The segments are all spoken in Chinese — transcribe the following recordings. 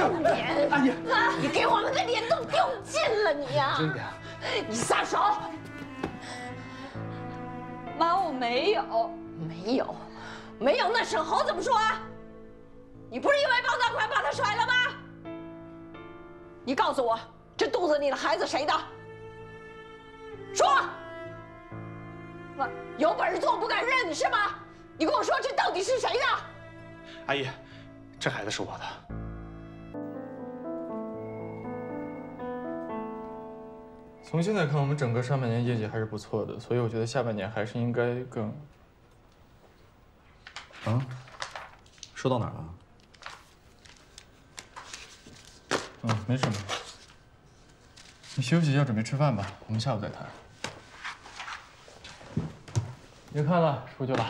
脸！ 阿姨， 你给我们的脸都丢尽了，你呀！ 轻点。 你撒手！ 妈，我没有。 没有，那沈侯怎么说啊？你不是因为报大款把他甩了吗？你告诉我，这肚子里的孩子谁的？说！ 妈， 有本事做不敢认是吗？你跟我说，这到底是谁的？ 阿姨，这孩子是我的。 从现在看，我们整个上半年业绩还是不错的，所以我觉得下半年还是应该更…… 啊？说到哪儿了？ 没什么。你休息一下，准备吃饭吧，我们下午再谈。别看了，出去了。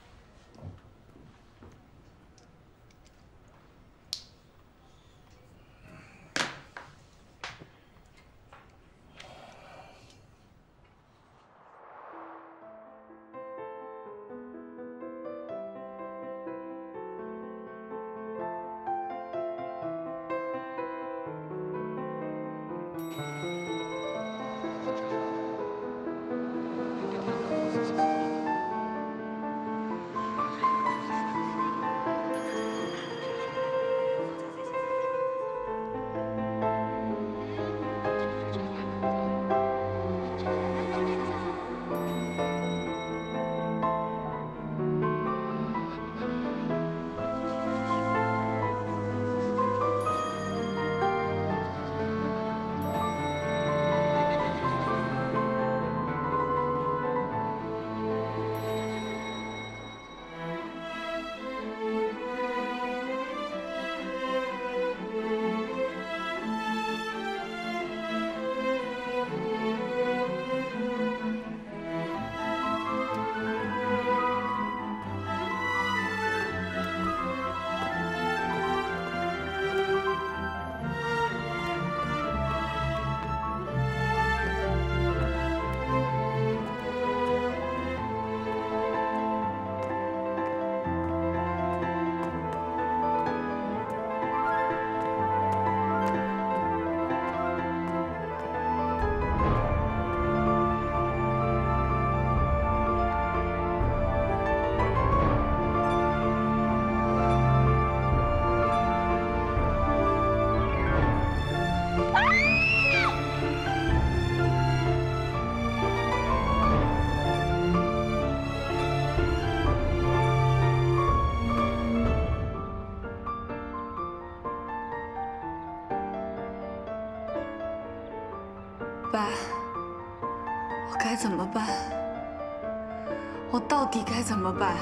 爸，我该怎么办？我到底该怎么办？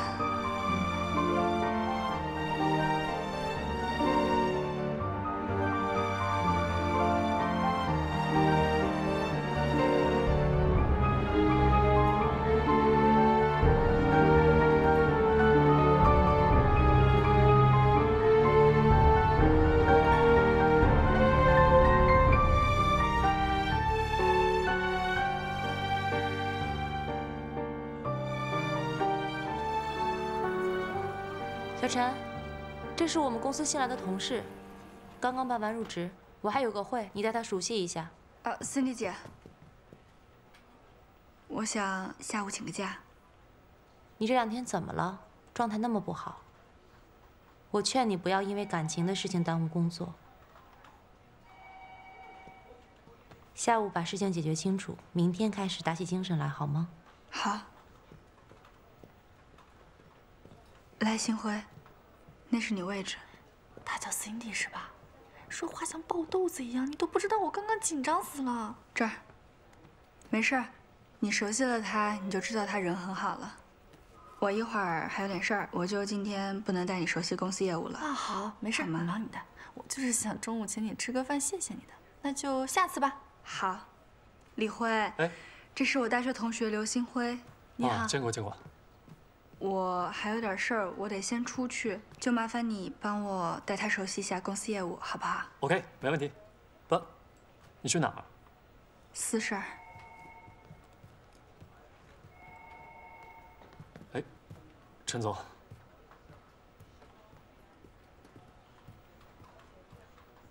小陈，这是我们公司新来的同事，刚刚办完入职，我还有个会，你带他熟悉一下。 Cindy 姐，我想下午请个假。 你这2天怎么了？状态那么不好。我劝你不要因为感情的事情耽误工作。下午把事情解决清楚，明天开始打起精神来，好吗？ 好。来，星辉，那是你位置。 她叫 Cindy 是吧？说话像爆豆子一样，你都不知道我刚刚紧张死了。 这儿，没事儿，你熟悉了她，你就知道她人很好了。我一会儿还有点事儿，我就今天不能带你熟悉公司业务了。 啊，好，没事，你忙你的。我就是想中午请你吃个饭，谢谢你的。那就下次吧。 好，李辉， 哎， 这是我大学同学刘星辉。 你好， 见过见过。 我还有点事儿，我得先出去，就麻烦你帮我带他熟悉一下公司业务，好不好 ？OK， 没问题。不，你去哪儿？ 私事儿。 哎，陈总，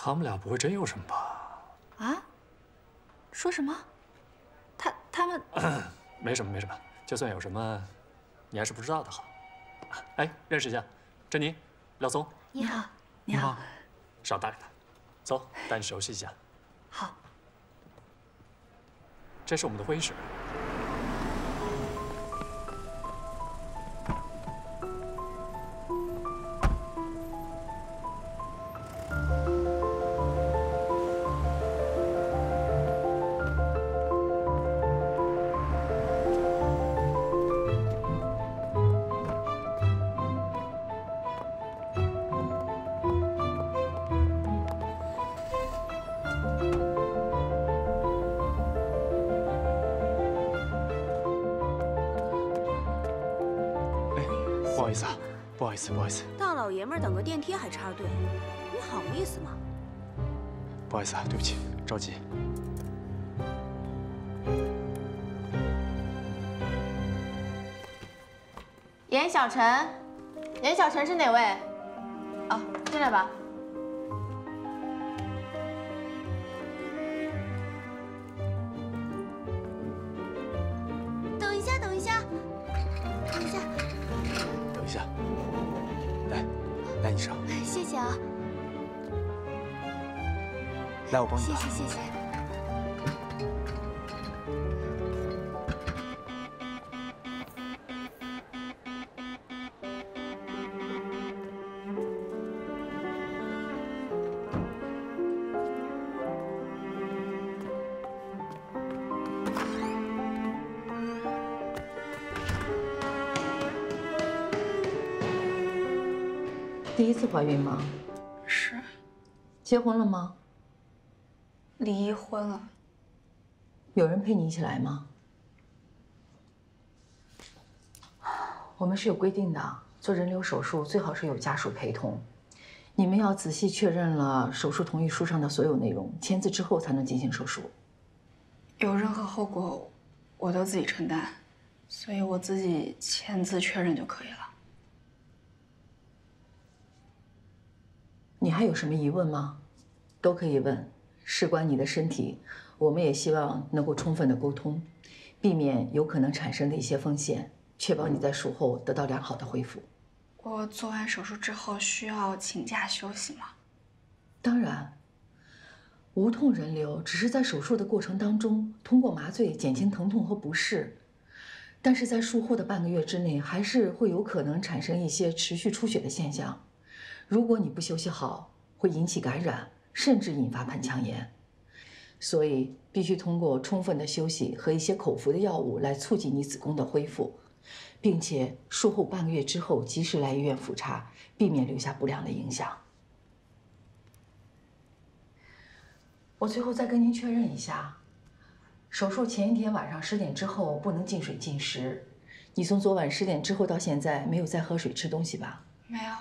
他们俩不会真有什么吧？ 啊？说什么？他们没什么没什么，就算有什么，你还是不知道的好。哎，认识一下，珍妮、廖松。 你好，你好。 少打扰他，走，带你熟悉一下。 好。 这是我们的会议室。 不好意思啊，不好意思，不好意思。 大老爷们儿等个电梯还插队，你好意思吗？ 不好意思啊，对不起，着急。 严小晨，严小晨是哪位？哦，进来吧。 等一下，等一下，等一下， 等一下，来，你上。 谢谢啊。 来，我帮你。 谢谢，谢谢。 第一次怀孕吗？ 是。 结婚了吗？ 离婚了。 有人陪你一起来吗？我们是有规定的，做人流手术最好是有家属陪同。你们要仔细确认了手术同意书上的所有内容，签字之后才能进行手术。 有任何后果，我都自己承担，所以我自己签字确认就可以了。 你还有什么疑问吗？都可以问，事关你的身体，我们也希望能够充分的沟通，避免有可能产生的一些风险，确保你在术后得到良好的恢复。 我做完手术之后需要请假休息吗？ 当然，无痛人流只是在手术的过程当中通过麻醉减轻疼痛和不适，但是在术后的半个月之内，还是会有可能产生一些持续出血的现象。 如果你不休息好，会引起感染，甚至引发盆腔炎。所以必须通过充分的休息和一些口服的药物来促进你子宫的恢复，并且术后半个月之后及时来医院复查，避免留下不良的影响。我最后再跟您确认一下，手术前一天晚上10点之后不能进水进食。你从昨晚10点之后到现在没有再喝水吃东西吧？ 没有。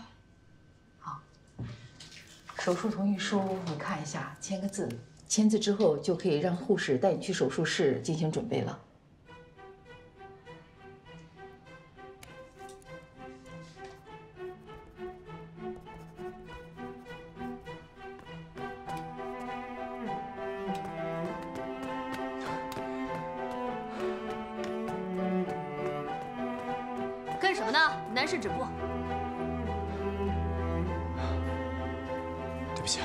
手术同意书你看一下，签个字，签字之后就可以让护士带你去手术室进行准备了。 干什么呢？男士止步。 对不起啊，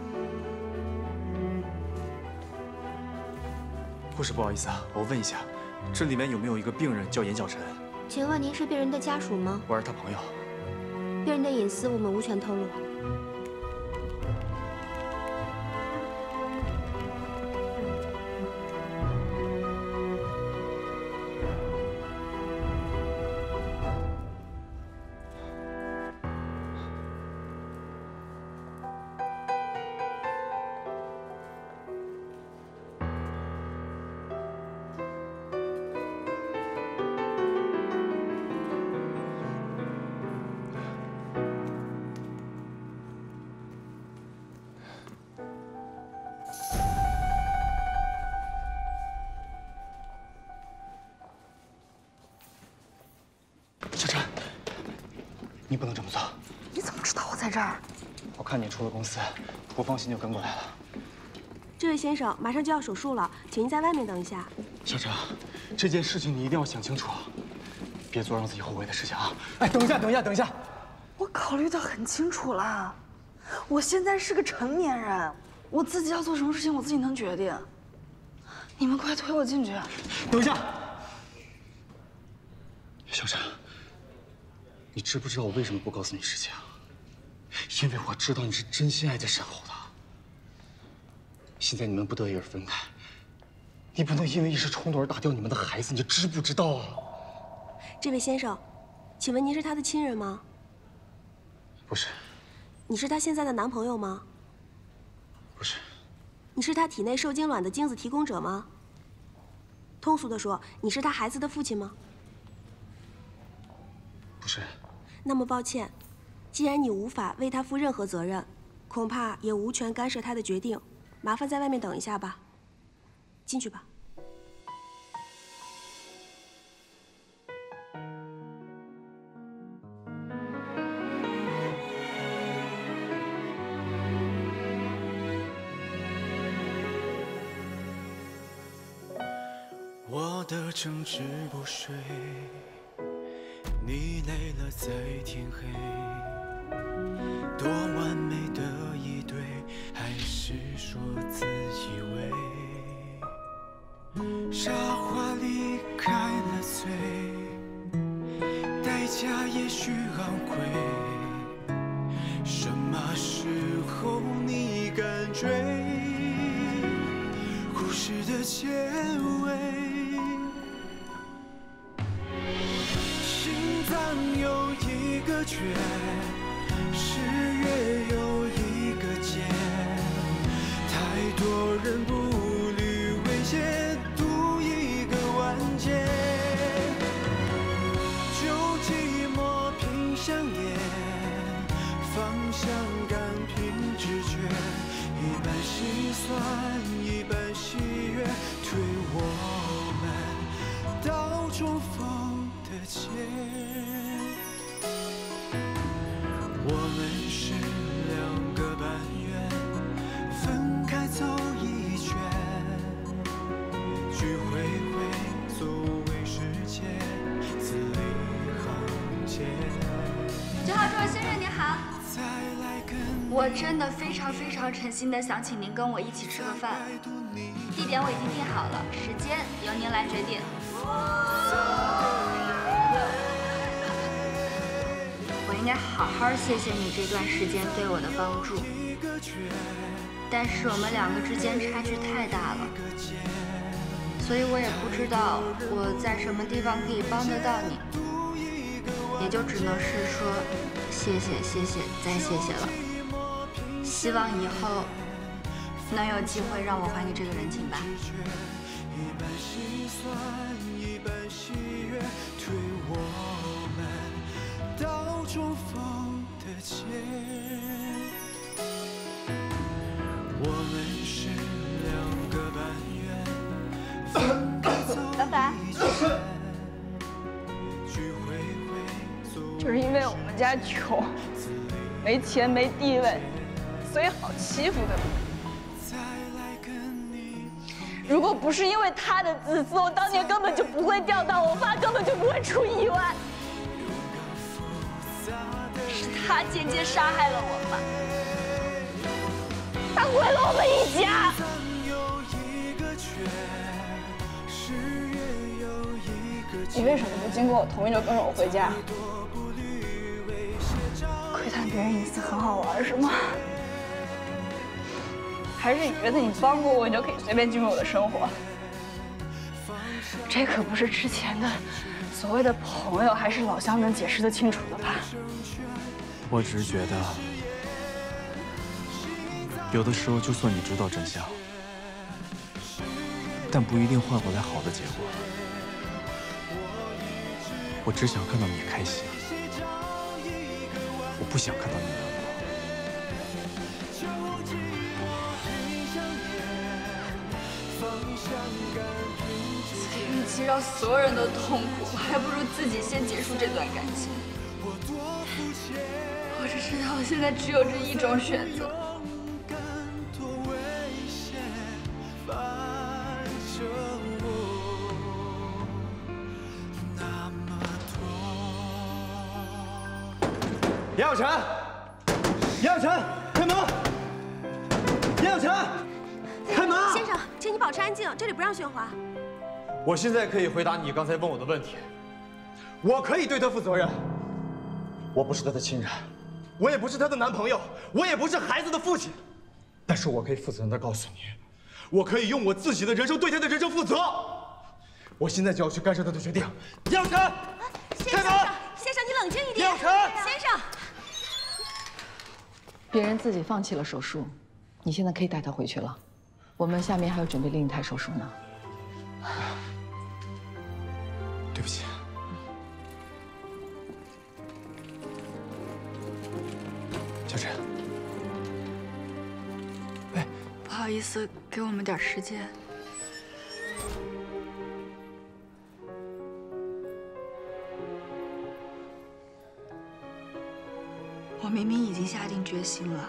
护士，不好意思啊，我问一下，这里面有没有一个病人叫严小晨？ 请问您是病人的家属吗？ 我是他朋友。 病人的隐私我们无权透露。 小陈，你不能这么做。 你怎么知道我在这儿？ 我看你出了公司，不放心就跟过来了。 这位先生，马上就要手术了，请您在外面等一下。 小陈，这件事情你一定要想清楚，别做让自己后悔的事情啊！哎，等一下，等一下，等一下！ 我考虑得很清楚了，我现在是个成年人，我自己要做什么事情我自己能决定。你们快推我进去！ 等一下，小陈，你知不知道我为什么不告诉你事情？因为我知道你是真心爱在身后的。现在你们不得已而分开，你不能因为一时冲动而打掉你们的孩子，你知不知道啊？ 这位先生，请问您是他的亲人吗？ 不是。 你是他现在的男朋友吗？ 不是。 你是他体内受精卵的精子提供者吗？通俗的说，你是他孩子的父亲吗？ 不是。 那么抱歉，既然你无法为他负任何责任，恐怕也无权干涉他的决定。麻烦在外面等一下吧。进去吧。 我的争执不睡，你累了在天黑，多完美的一对，还是说自以为傻话离开了嘴，代价也许昂贵，什么时候你敢追？故事的结尾，心脏有一个缺，十月有一个结，太多人步履维艰，赌一个完结。旧寂寞凭香烟，方向感凭直觉，一半心酸一半喜悦，推我们到重逢的街。我们是两个半圆，分开走一圈，聚会会作为世界字里行间。 9号桌先生您好，我真的非常诚心的想请您跟我一起吃个饭，地点我已经定好了，时间由您来决定。我应该好好谢谢你这段时间对我的帮助，但是我们两个之间差距太大了，所以我也不知道我在什么地方可以帮得到你，也就只能是说谢谢再谢谢了。希望以后能有机会让我还你这个人情吧。 一半心酸一半喜悦，推我们到重逢的街。我们是两个半圆，分开走一圈，聚会会作为就是因为我们家穷，没钱没地位，所以好欺负的。如果不是因为他的自私，我当年根本就不会钓到，我爸根本就不会出意外。是他间接杀害了我爸，他毁了我们一家。你为什么不经过我同意就跟着我回家？窥探别人隐私很好玩是吗？还是你觉得你帮过我，你就可以随便进入我的生活？这可不是之前的所谓的朋友还是老乡能解释得清楚的吧？ 我只是觉得，有的时候就算你知道真相，但不一定换回来好的结果。我只想看到你开心，我不想看到你难过。 与其让所有人都痛苦，还不如自己先结束这段感情。我我只知道我现在只有这一种选择。 杨晓晨，杨晓晨，开门！杨晓晨，开门！ 先生，请你保持安静，这里不让喧哗。 我现在可以回答你刚才问我的问题，我可以对他负责任。我不是他的亲人，我也不是他的男朋友，我也不是孩子的父亲，但是我可以负责任地告诉你，我可以用我自己的人生对他的人生负责。我现在就要去干涉他的决定。杨晓晨，开门！ 先生，你冷静一点。 杨晓晨， 先生。 别人自己放弃了手术，你现在可以带他回去了。我们下面还要准备另一台手术呢。 对不起。小陈， 哎，不好意思，给我们点时间。我明明已经下定决心了，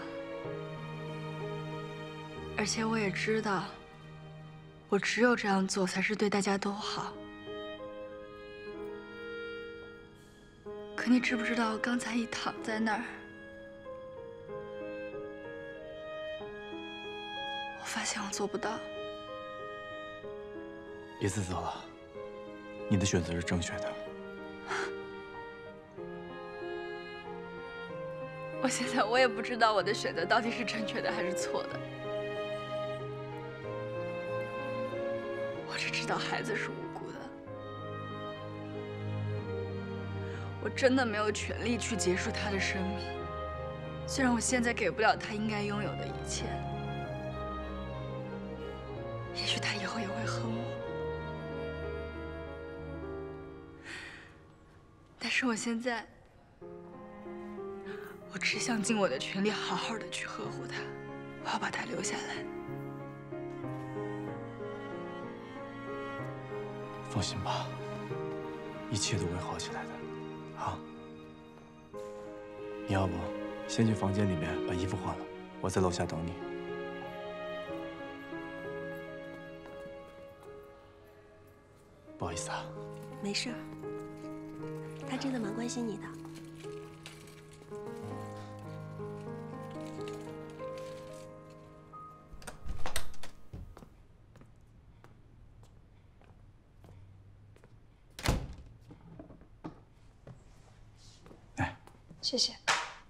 而且我也知道，我只有这样做才是对大家都好。可你知不知道，我刚才一躺在那儿，我发现我做不到。 别自责了，你的选择是正确的。 我现在我也不知道我的选择到底是正确的还是错的，我只知道孩子是无辜的，我真的没有权利去结束他的生命。虽然我现在给不了他应该拥有的一切，也许他以后也会恨我，但是我现在。我只想尽我的全力，好好的去呵护他，我要把他留下来。 放心吧，一切都会好起来的，啊！你要不先去房间里面把衣服换了，我在楼下等你。不好意思啊。 没事，他真的蛮关心你的。 谢谢。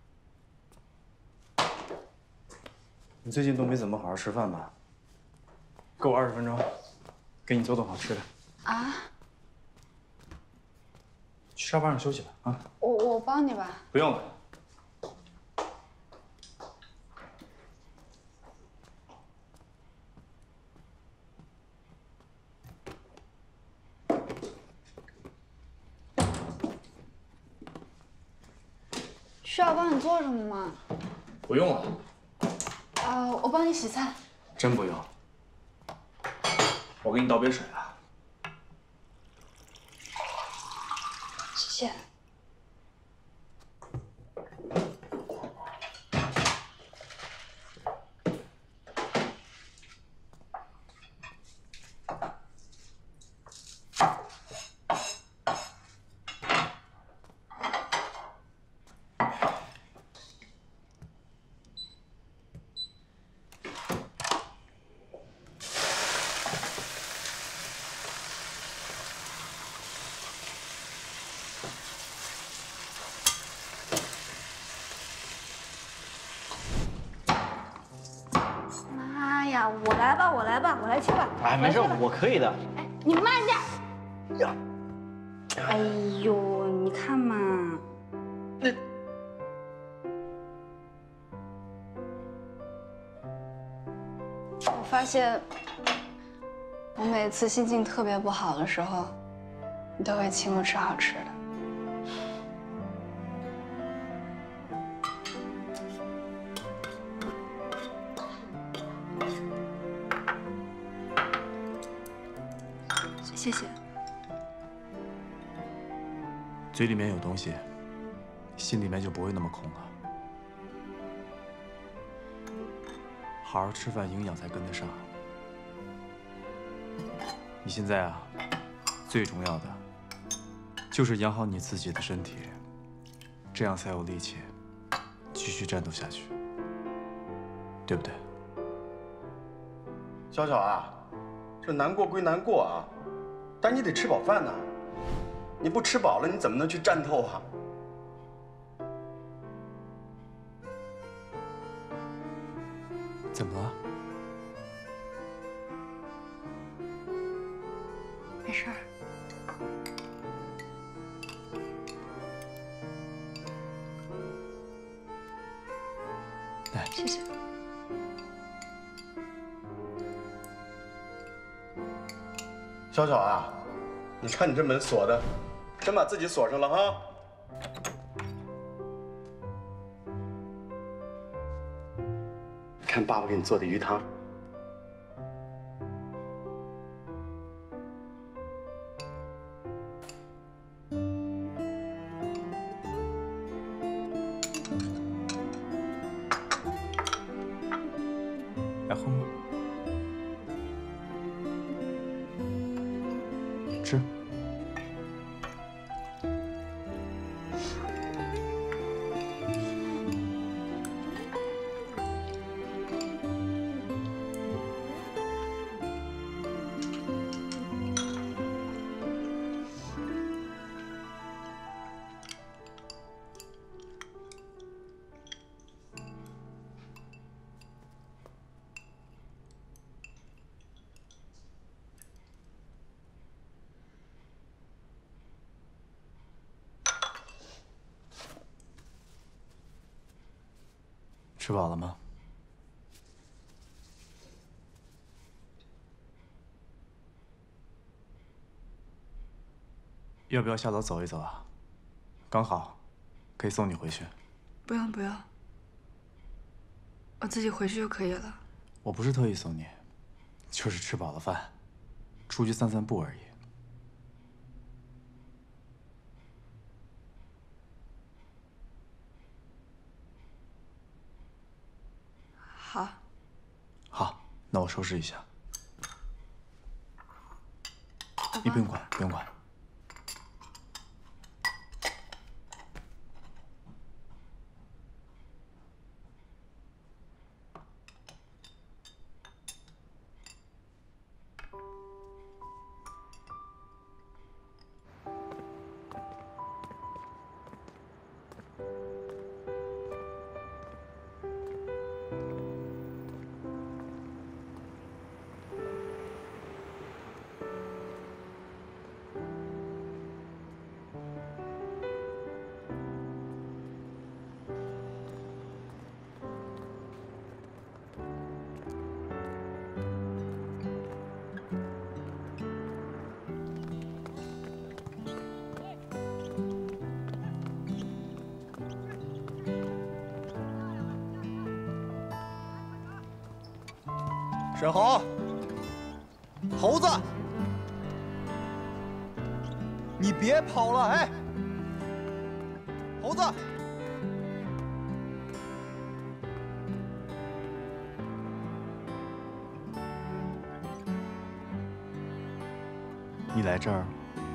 你最近都没怎么好好吃饭吧？给我20分钟，给你做顿好吃的。 啊？ 去沙发上休息吧，啊。 我帮你吧。 不用了。 需要帮你做什么吗？ 不用了。 我帮你洗菜。 真不用。我给你倒杯水啊。 谢谢。 我来吧，我来吧，我来切吧。 哎，没事，我可以的。 哎，你慢点。 呀， 哎呦，你看嘛。 我发现，我每次心情特别不好的时候，你都会请我吃好吃的。谢谢。 嘴里面有东西，心里面就不会那么空了。 好好吃饭，营养才跟得上。你现在啊，最重要的就是养好你自己的身体，这样才有力气继续战斗下去，对不对？ 小小啊，这难过归难过啊，但你得吃饱饭呐。你不吃饱了，你怎么能去战斗啊？ 怎么了？ 没事儿。 来， 谢谢。 小小啊，你看你这门锁的，真把自己锁上了哈。看爸爸给你做的鱼汤。 来喝吗？吃。吃饱了吗？要不要下楼走一走啊？刚好，可以送你回去。 不用不用，我自己回去就可以了。 我不是特意送你，就是吃饱了饭，出去散散步而已。 好。 好，那我收拾一下。你不用管，不用管。 沈侯，猴子，你别跑了！哎，猴子， 你来这儿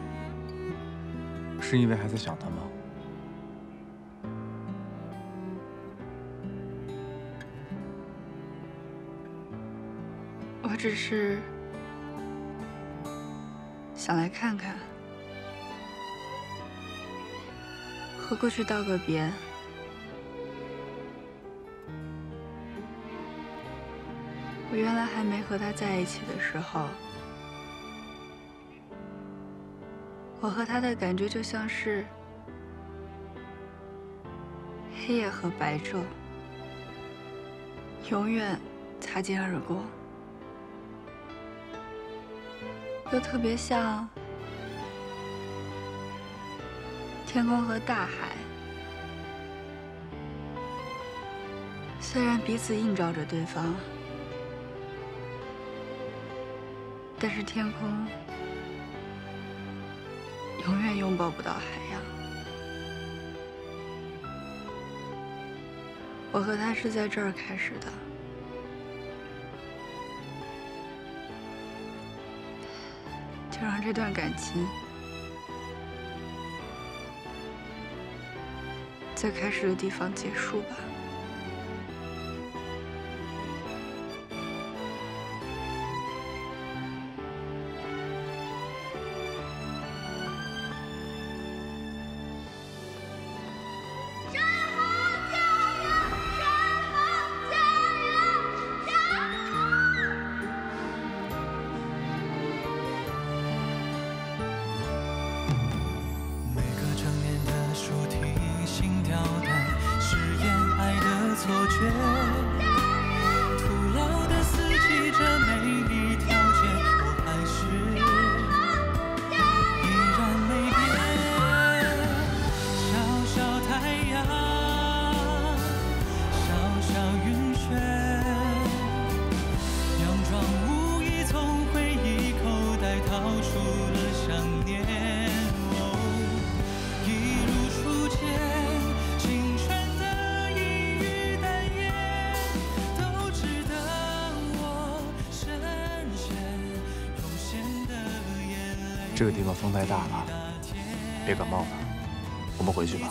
是因为还在想他吗？ 我只是想来看看，和过去道个别。我原来还没和他在一起的时候，我和他的感觉就像是黑夜和白昼，永远擦肩而过。又特别像天空和大海，虽然彼此映照着对方，但是天空永远拥抱不到海洋。我和他是在这儿开始的， 就让这段感情在开始的地方结束吧。 这个地方风太大了，别感冒了。我们回去吧。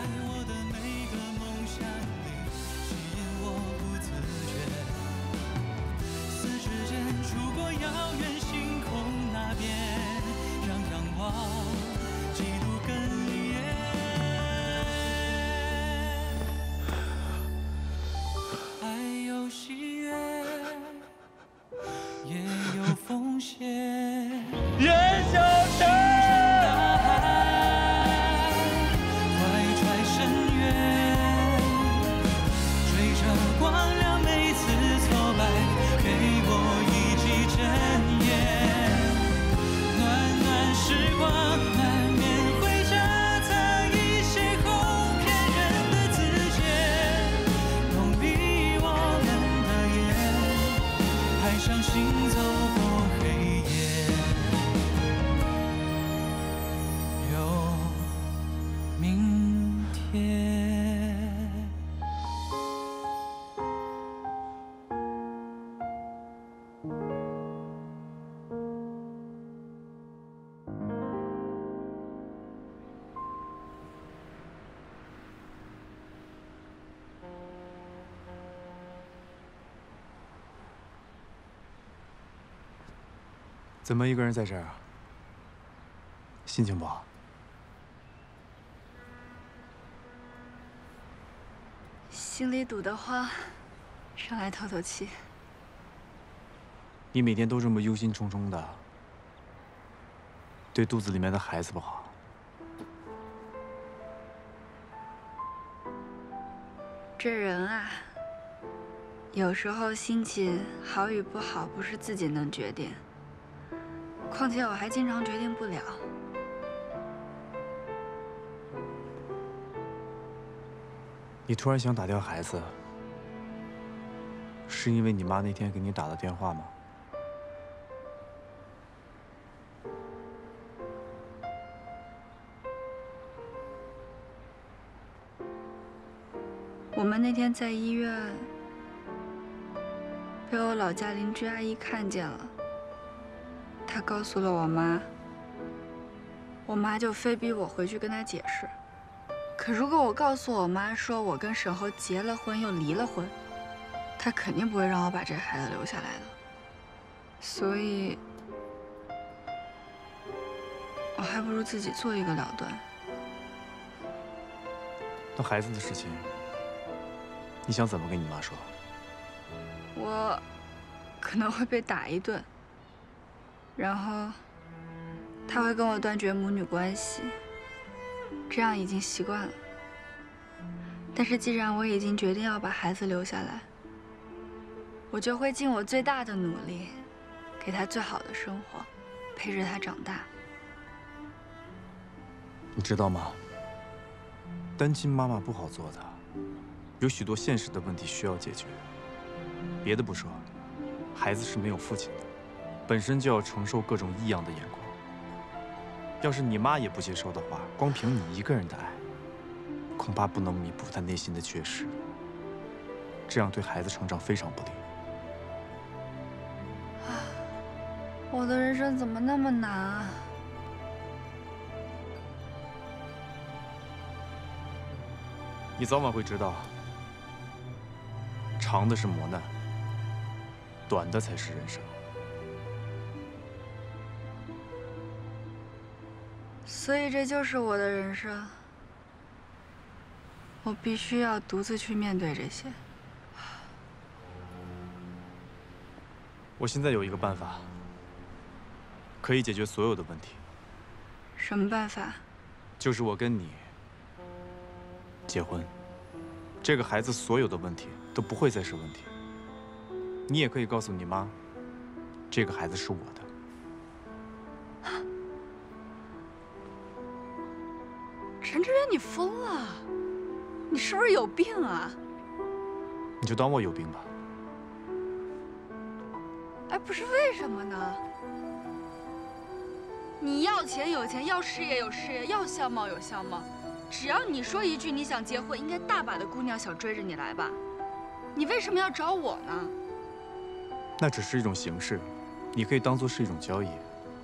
怎么一个人在这儿啊？心情不好？ 心里堵得慌，上来透透气。 你每天都这么忧心忡忡的，对肚子里面的孩子不好。 这人啊，有时候心情好与不好不是自己能决定。况且我还经常决定不了。 你突然想打掉孩子，是因为你妈那天给你打的电话吗？ 我们那天在医院被我老家邻居阿姨看见了。他告诉了我妈，我妈就非逼我回去跟她解释。可如果我告诉我妈说我跟沈侯结了婚又离了婚，她肯定不会让我把这孩子留下来的。所以，我还不如自己做一个了断。 那孩子的事情，你想怎么跟你妈说？ 我可能会被打一顿。然后，他会跟我断绝母女关系，这样已经习惯了。但是既然我已经决定要把孩子留下来，我就会尽我最大的努力，给他最好的生活，陪着他长大。 你知道吗？单亲妈妈不好做的，有许多现实的问题需要解决。别的不说，孩子是没有父亲的。本身就要承受各种异样的眼光，要是你妈也不接受的话，光凭你一个人的爱，恐怕不能弥补她内心的缺失。这样对孩子成长非常不利。 我的人生怎么那么难啊？ 你早晚会知道，长的是磨难，短的才是人生。 所以这就是我的人生，我必须要独自去面对这些。 我现在有一个办法，可以解决所有的问题。 什么办法？ 就是我跟你结婚，这个孩子所有的问题都不会再是问题。你也可以告诉你妈，这个孩子是我的。 陈志远，你疯了？你是不是有病啊？ 你就当我有病吧。 哎，不是为什么呢？你要钱有钱，要事业有事业，要相貌有相貌。只要你说一句你想结婚，应该大把的姑娘想追着你来吧？你为什么要找我呢？ 那只是一种形式，你可以当做是一种交易。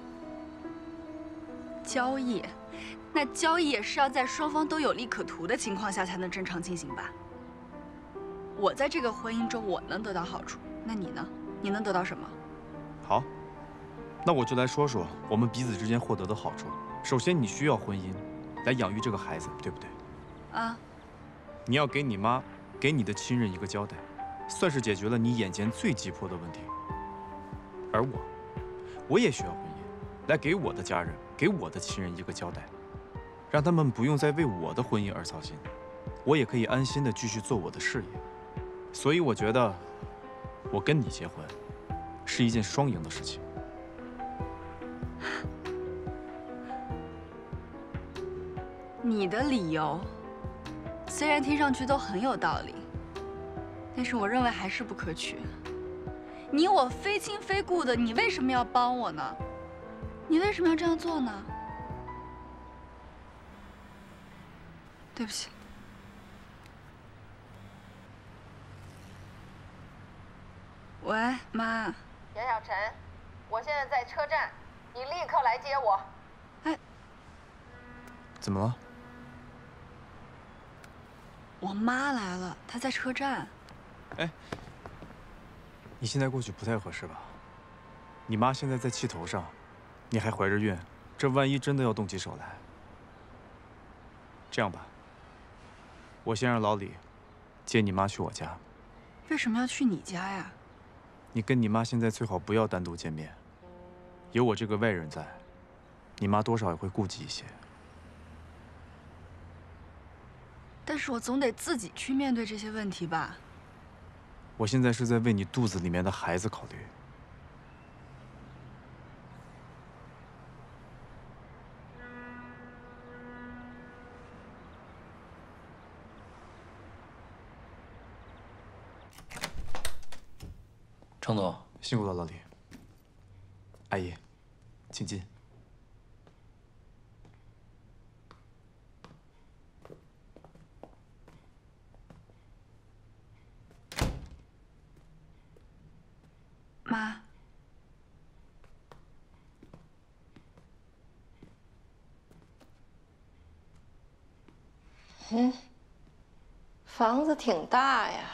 交易？那交易也是要在双方都有利可图的情况下才能正常进行吧？我在这个婚姻中我能得到好处，那你呢？你能得到什么？ 好，那我就来说说我们彼此之间获得的好处。首先，你需要婚姻来养育这个孩子，对不对？ 啊。 你要给你妈、给你的亲人一个交代，算是解决了你眼前最急迫的问题。而我也需要婚姻，来给我的家人、给我的亲人一个交代，让他们不用再为我的婚姻而操心，我也可以安心的继续做我的事业。所以我觉得，我跟你结婚是一件双赢的事情。 你的理由虽然听上去都很有道理，但是我认为还是不可取。你我非亲非故的，你为什么要帮我呢？你为什么要这样做呢？对不起。喂，妈。 杨小晨，我现在在车站，你立刻来接我。 哎， 怎么了？ 我妈来了，她在车站。 哎，你现在过去不太合适吧？你妈现在在气头上，你还怀着孕，这万一真的要动起手来，这样吧，我先让老李接你妈去我家。 为什么要去你家呀？ 你跟你妈现在最好不要单独见面，有我这个外人在，你妈多少也会顾忌一些。 但是我总得自己去面对这些问题吧。 我现在是在为你肚子里面的孩子考虑。 程总， 辛苦了，老李。阿姨，请进。 妈， 房子挺大呀。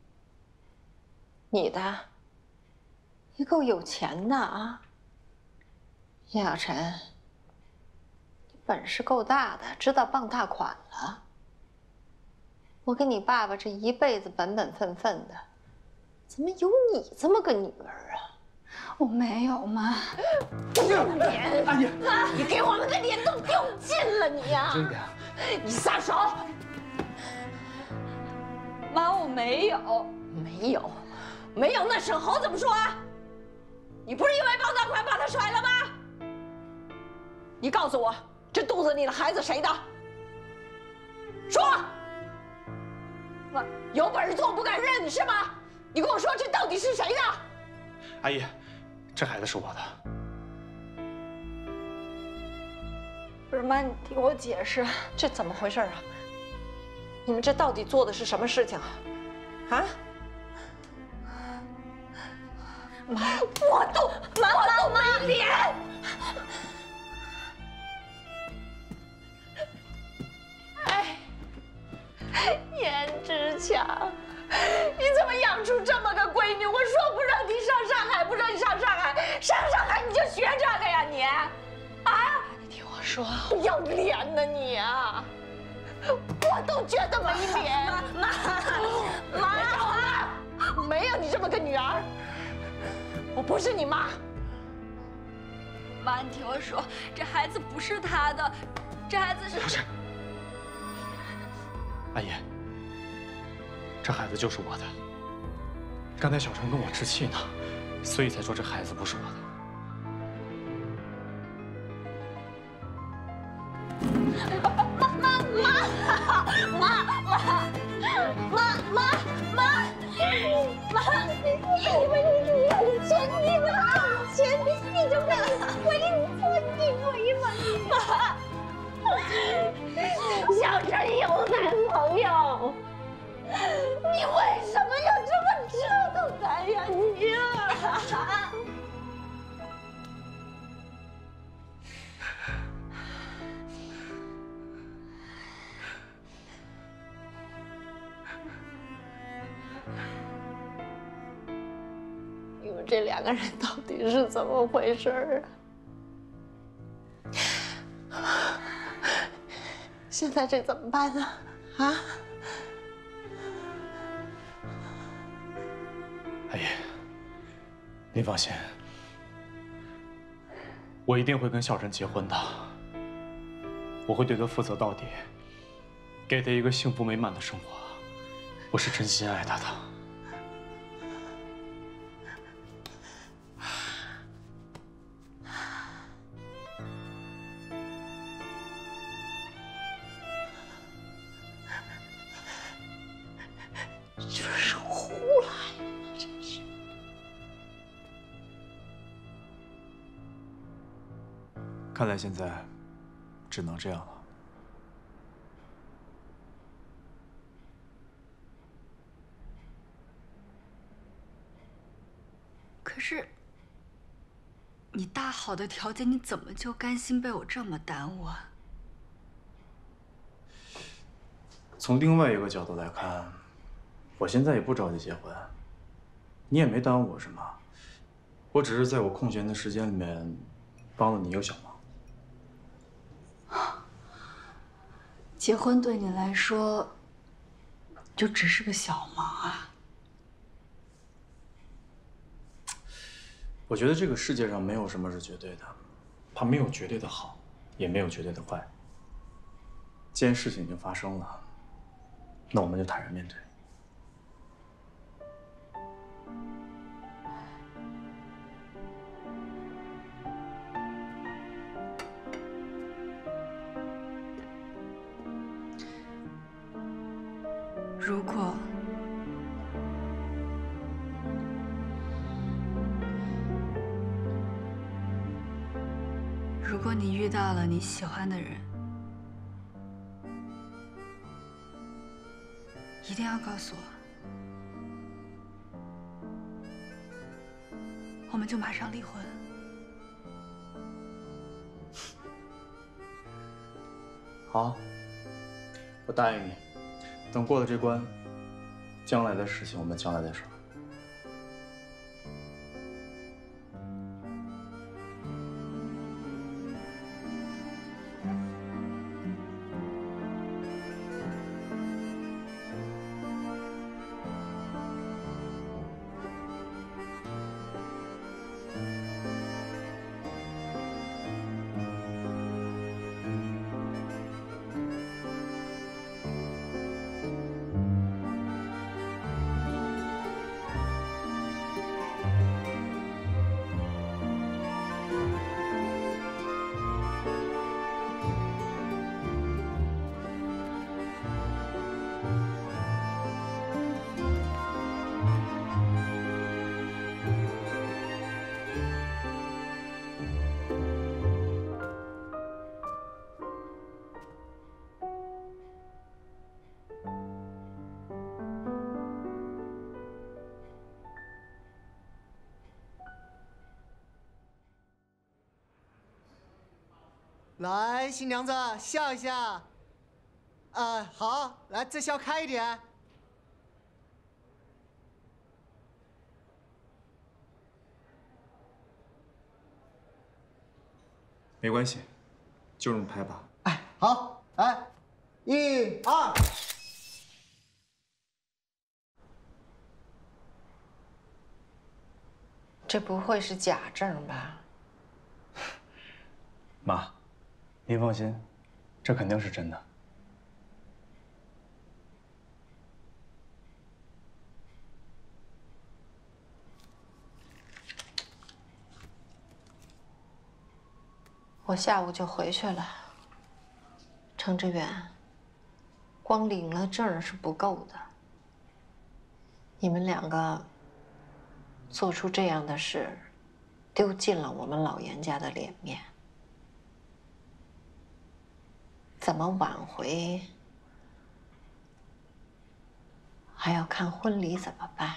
你的，你够有钱的啊。杨小晨，你本事够大的，知道傍大款了。我跟你爸爸这一辈子本本分分的，怎么有你这么个女儿啊？ 我没有，妈。 丢脸！ 阿姨， 你给我们的脸都丢尽了，你呀！ 真的。 你撒手！ 妈，我没有。 没有，那沈侯怎么说啊？你不是因为傍大款把他甩了吗？你告诉我，这肚子里的孩子谁的？说！妈，有本事做不敢认是吗？你跟我说，这到底是谁的？ 阿姨，这孩子是我的。 不是妈，你听我解释，这怎么回事啊？你们这到底做的是什么事情啊？啊？ 我都没脸。哎，严志强，你怎么养出这么个闺女？我说不让你上上海，不让你上上海，上上海你就学这个呀你？啊？你听我说，要脸呢你啊！我都觉得没脸。妈，没有你这么个女儿。我不是你妈。 妈，你听我说，这孩子不是他的，这孩子是…… 不是，阿姨，这孩子就是我的。刚才小陈跟我置气呢，所以才说这孩子不是我的。 小陈有男朋友，你为什么要这么折腾他呀你？你们这两个人到底是怎么回事啊？现在这怎么办呢？啊？ 阿姨，您放心，我一定会跟小陈结婚的。我会对他负责到底，给他一个幸福美满的生活。我是真心爱他的。 就是胡来嘛，真是。 看来现在只能这样了。 可是，你大好的条件，你怎么就甘心被我这么耽误啊？ 从另外一个角度来看，我现在也不着急结婚，你也没耽误我什么，我只是在我空闲的时间里面帮了你一个小忙。 结婚对你来说，就只是个小忙啊？ 我觉得这个世界上没有什么是绝对的，它没有绝对的好，也没有绝对的坏。既然事情已经发生了，那我们就坦然面对。 如果你遇到了你喜欢的人，一定要告诉我，我们就马上离婚。 好，我答应你，等过了这关，将来的事情我们将来再说。 来，新娘子笑一下。好，来再笑开一点。 没关系，就这么拍吧。 哎，好，来，1、2。 这不会是假证吧？ 妈，您放心，这肯定是真的。 我下午就回去了。程志远，光领了证是不够的。你们两个做出这样的事，丢尽了我们老严家的脸面。怎么挽回，还要看婚礼怎么办。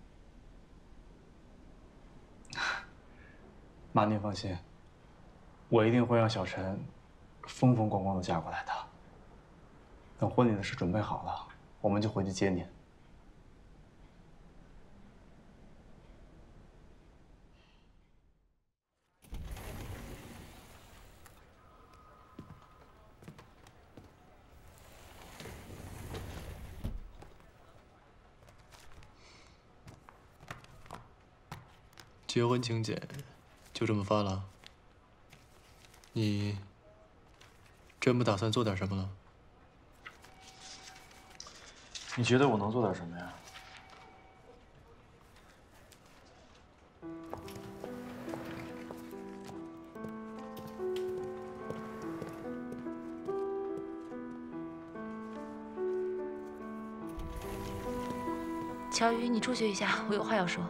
妈，您放心，我一定会让小陈风风光光的嫁过来的。等婚礼的事准备好了，我们就回去接您。 结婚请柬就这么发了？你真不打算做点什么了？ 你觉得我能做点什么呀？ 乔宇，你出去一下，我有话要说。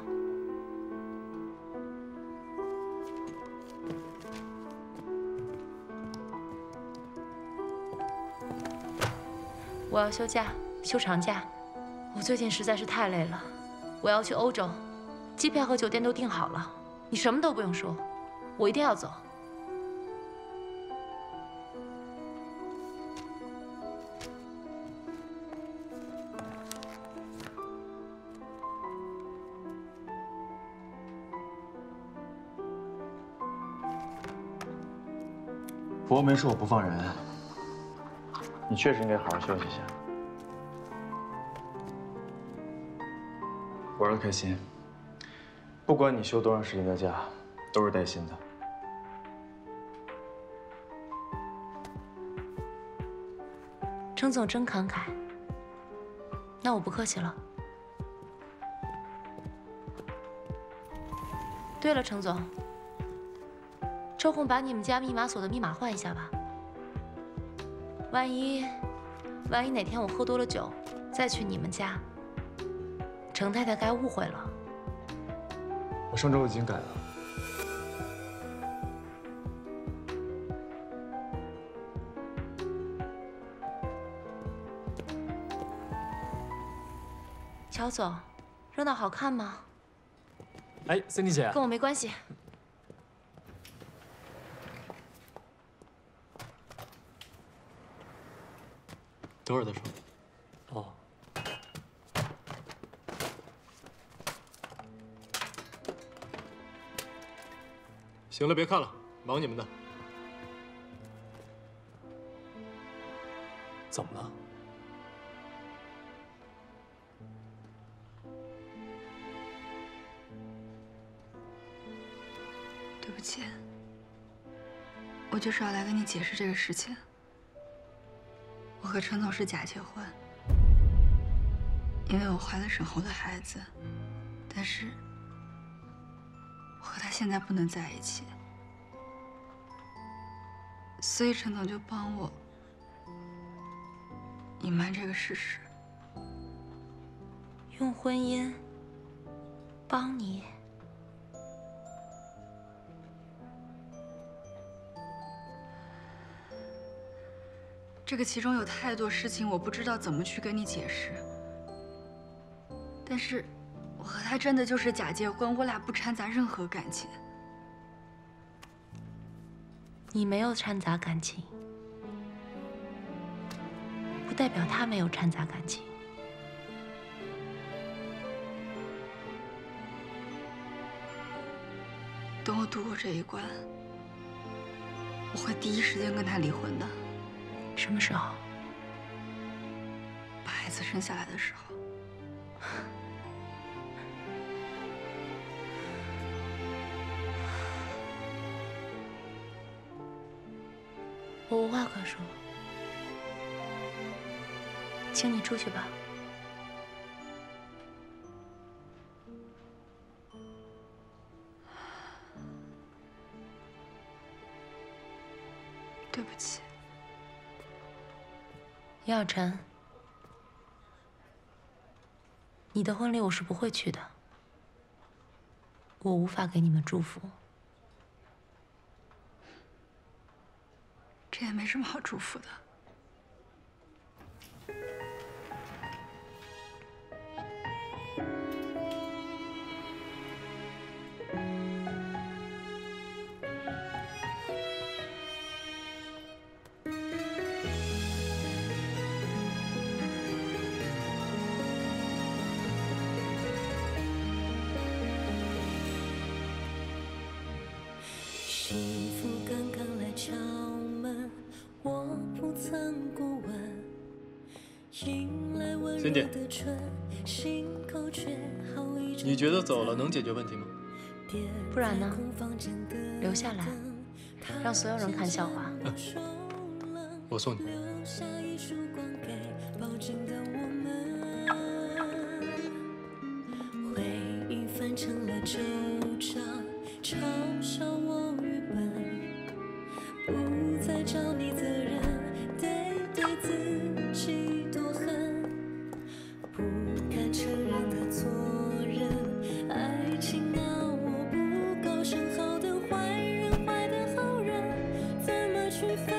我要休假，休长假。我最近实在是太累了，我要去欧洲，机票和酒店都订好了，你什么都不用说，我一定要走。 伯没说我不放人，你确实应该好好休息一下。 玩得开心，不管你休多长时间的假，都是带薪的。 程总真慷慨，那我不客气了。对了，程总，抽空把你们家密码锁的密码换一下吧。万一哪天我喝多了酒，再去你们家，程太太该误会了。 我上周已经改了。 乔总，热闹好看吗？ 哎，Cindy 姐， 跟我没关系。 等会儿再说。 哦。 行了，别看了，忙你们的。 怎么了？ 对不起，我就是要来跟你解释这个事情。我和陈总是假结婚，因为我怀了沈侯的孩子，但是我和他现在不能在一起，所以陈总就帮我隐瞒这个事实， 用婚姻帮你。 这个其中有太多事情，我不知道怎么去跟你解释。但是，我和他真的就是假结婚，我俩不掺杂任何感情。 你没有掺杂感情，不代表他没有掺杂感情。 等我度过这一关，我会第一时间跟他离婚的。 什么时候？ 把孩子生下来的时候。 我无话可说，请你出去吧。 对不起， 杨晓晨，你的婚礼我是不会去的，我无法给你们祝福。 这也没什么好祝福的。 幸福刚刚来敲门，我不曾过问，迎来温柔的春，心口却好一阵。 你觉得走了能解决问题吗？ 不然呢？留下来，让所有人看笑话。 我送你。 回忆翻成了旧账，嘲笑我愚笨，不再找你责任，对自己多狠，不敢承认的做人，爱情啊我不高声好的坏人，坏的好人，怎么区分？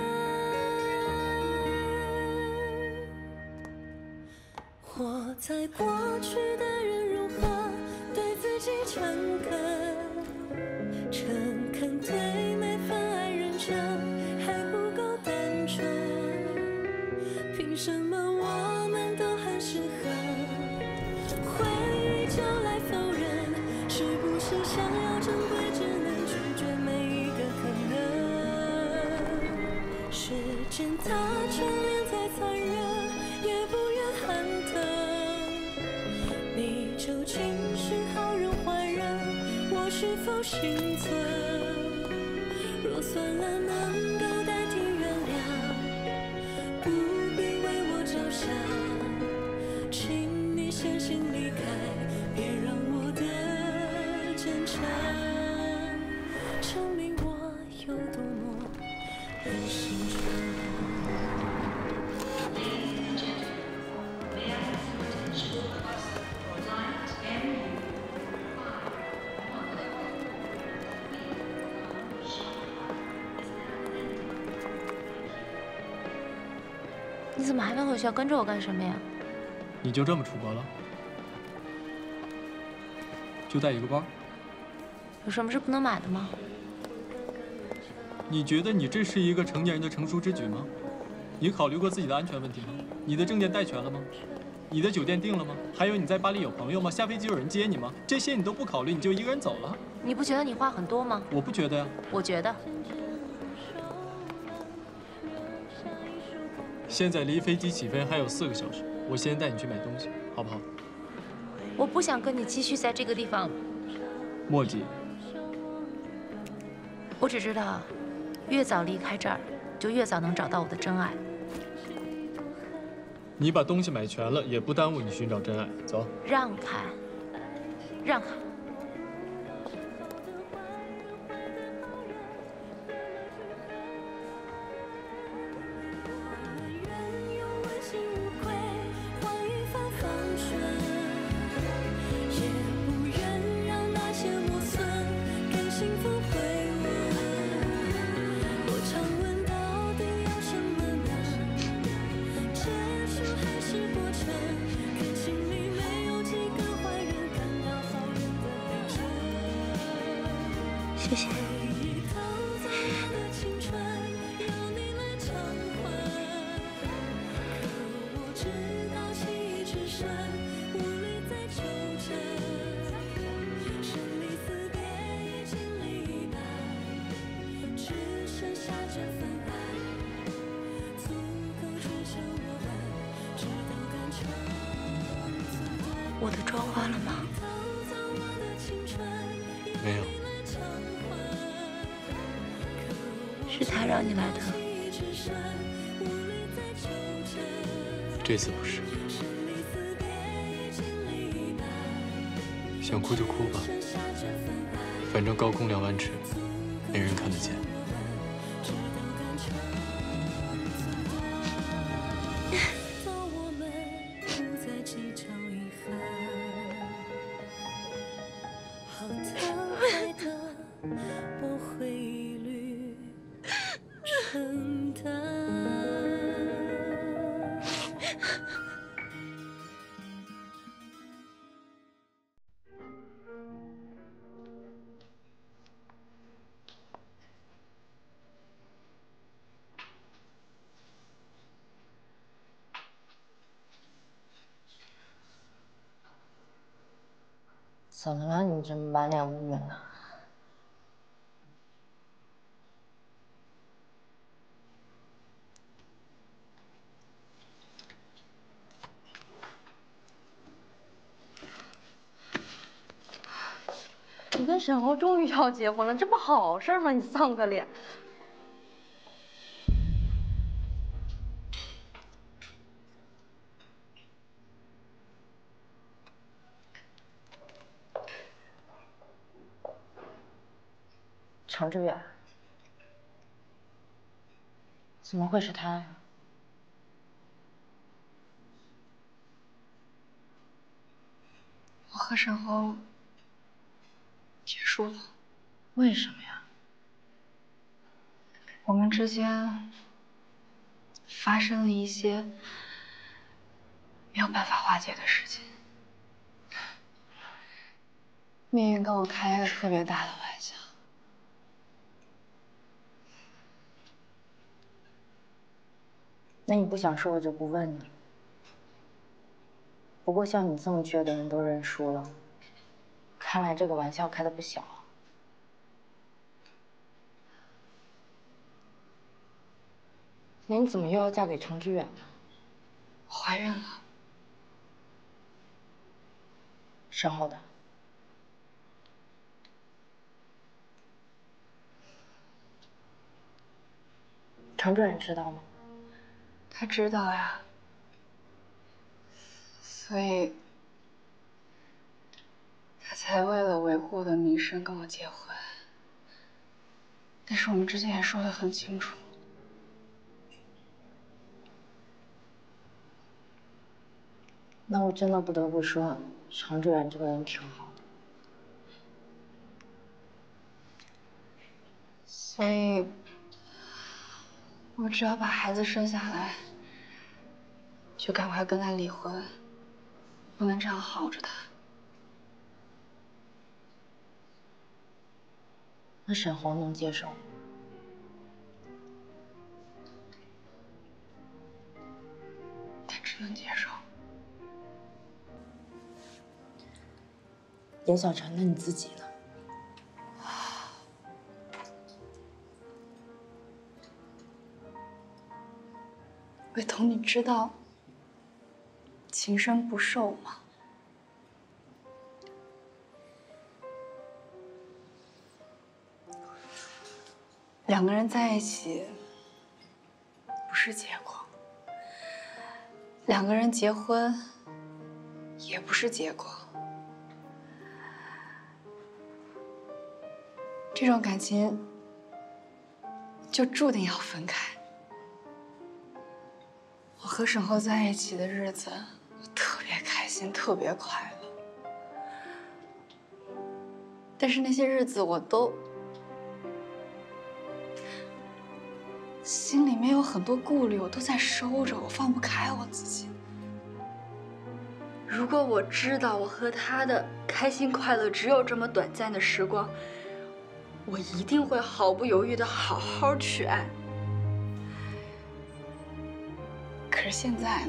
活在过去的人如何对自己诚恳？诚恳对每份爱认真，还不够单纯。凭什么我们都很适合？回忆就来否认，是不是想要珍贵，只能拒绝每一个可能？时间它眷恋再残忍，也不愿喊疼。你究竟是好人坏人？我是否幸存？若算了，能够代替原谅，不必为我着想，请你先行离开，别让我的坚强证明我有多么很心疼。 你怎么还没回学校？跟着我干什么呀？ 你就这么出国了？就带一个包？ 有什么是不能买的吗？ 你觉得你这是一个成年人的成熟之举吗？你考虑过自己的安全问题吗？你的证件带全了吗？你的酒店订了吗？还有你在巴黎有朋友吗？下飞机有人接你吗？这些你都不考虑，你就一个人走了？ 你不觉得你话很多吗？ 我不觉得呀。 我觉得。 现在离飞机起飞还有4个小时，我先带你去买东西，好不好？ 我不想跟你继续在这个地方墨迹。 我只知道，越早离开这儿，就越早能找到我的真爱。 你把东西买全了，也不耽误你寻找真爱。走， 让开，让开。 谢谢。 我的妆化了吗？ 没有。 是他让你来的？ 这次不是。想哭就哭吧，反正高空2万尺，没人看得见。 怎么了？你这满脸乌云的。 你跟沈侯终于要结婚了，这不好事吗？你丧个脸！ 程志远，怎么会是他呀？ 我和沈侯结束了。 为什么呀？ 我们之间发生了一些没有办法化解的事情。命运跟我开了个特别大的玩笑。 那你不想说，我就不问你。不过像你这么倔的人都认输了，看来这个玩笑开得不小。那你怎么又要嫁给程志远呢？ 怀孕了。 沈侯的。程志远知道吗？ 他知道呀。所以，他才为了维护我的名声跟我结婚。但是我们之前也说得很清楚。 那我真的不得不说，程志远这个人挺好的。 所以，我只要把孩子生下来，就赶快跟他离婚，不能这样耗着他。 那沈侯能接受吗？ 他只能接受。 严小晨，那你自己呢？ 伟彤，你知道情深不寿吗？两个人在一起不是结果，两个人结婚也不是结果。这种感情就注定要分开。我和沈侯在一起的日子，我特别开心，特别快乐。但是那些日子我都心里面有很多顾虑，我都在收着，我放不开我自己。如果我知道我和他的开心快乐只有这么短暂的时光，我一定会毫不犹豫的好好去爱。可是现在呢？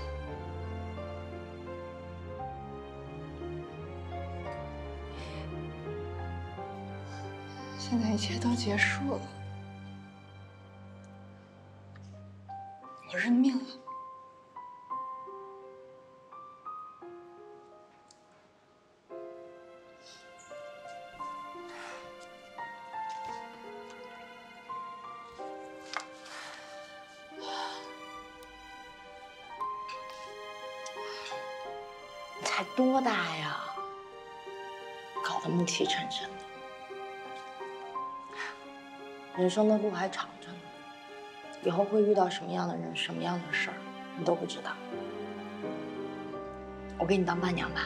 现在一切都结束了，我认命了。 才多大呀？搞得暮气沉沉的。人生的路还长着呢，以后会遇到什么样的人、什么样的事儿，你都不知道。我给你当伴娘吧。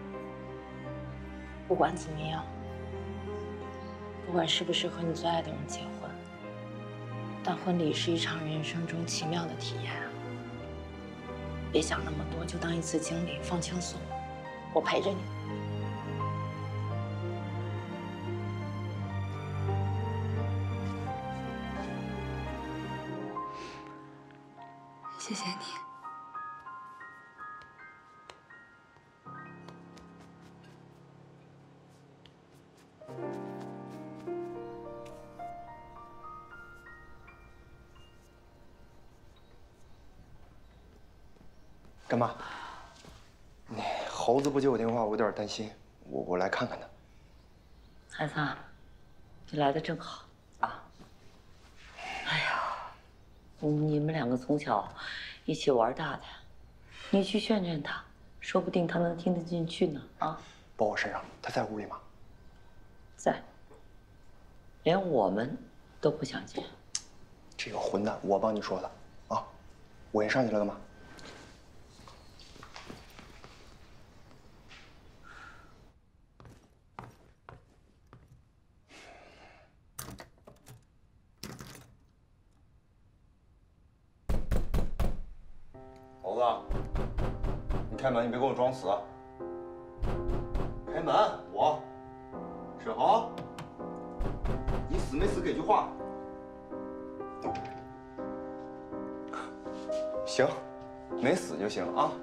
不管怎么样，不管是不是和你最爱的人结婚，但婚礼是一场人生中奇妙的体验啊！别想那么多，就当一次经历，放轻松，我陪着你。 谢谢你。 干妈，猴子不接我电话，我有点担心，我来看看他。 孩子啊，你来的正好啊。哎呀，你们两个从小一起玩大的，你去劝劝他，说不定他能听得进去呢。啊， 包我身上，他在屋里吗？ 在。连我们都不想见。 这个混蛋，我帮你说的啊！我先上去了，干嘛？猴子，你开门，你别跟我装死。开门，沈豪，你死没死？给句话。行，没死就行啊。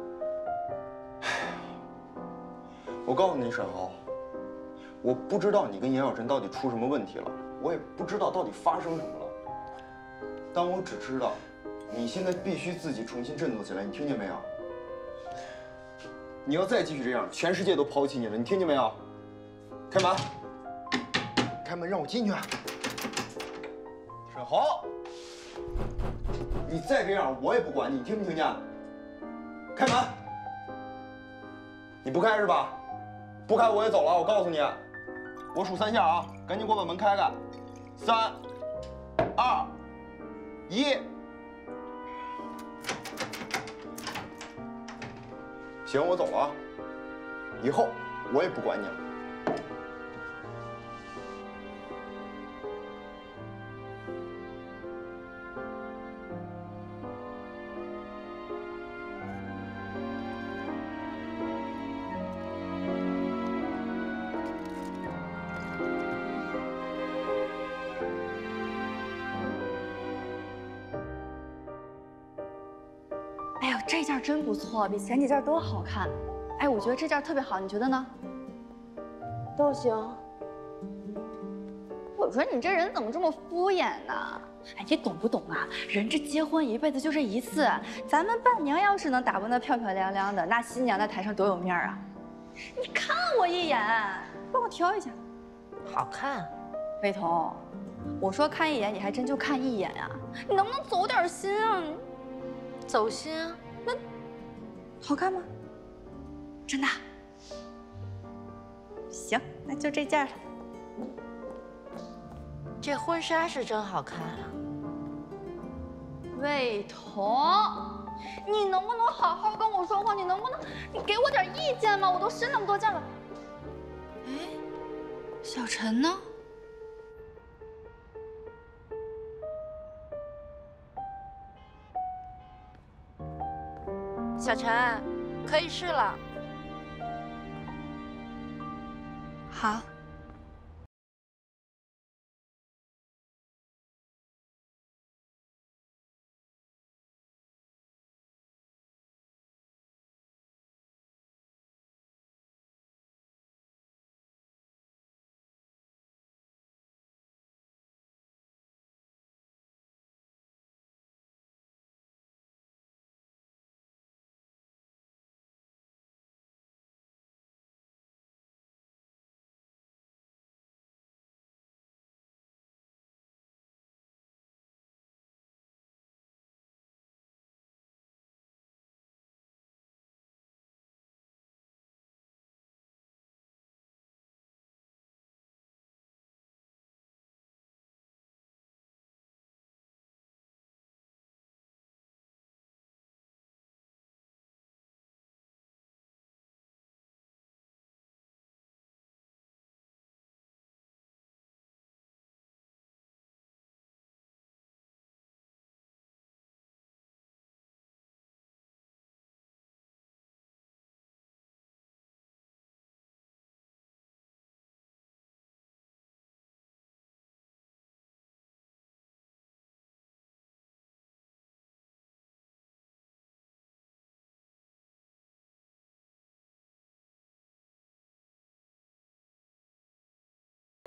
我告诉你，沈豪，我不知道你跟严小晨到底出什么问题了，我也不知道到底发生什么了，但我只知道。你现在必须自己重新振作起来，你听见没有？你要再继续这样，全世界都抛弃你了，你听见没有？开门，开门，让我进去。沈豪，你再这样，我也不管你，你听没听见？开门，你不开是吧？不开我也走了，我告诉你，我数3下啊，赶紧给我把门开开。3、2、1。行，我走了啊！以后我也不管你了。 哎呦，这件真不错，比前几件都好看。哎，我觉得这件特别好，你觉得呢？ 都行。 我说你这人怎么这么敷衍呢？哎，你懂不懂啊？人这结婚一辈子就这一次，咱们伴娘要是能打扮得漂漂亮亮的，那新娘在台上多有面啊！你看我一眼，帮我挑一下。 好看。 魏彤，我说看一眼，你还真就看一眼呀？你能不能走点心啊？ 走心啊？ 那好看吗？真的？行，那就这件了。 这婚纱是真好看啊。 魏彤，你能不能好好跟我说话？你能不能给我点意见吗？我都申那么多件了。哎，小陈呢？ 小陈，可以试了。 好。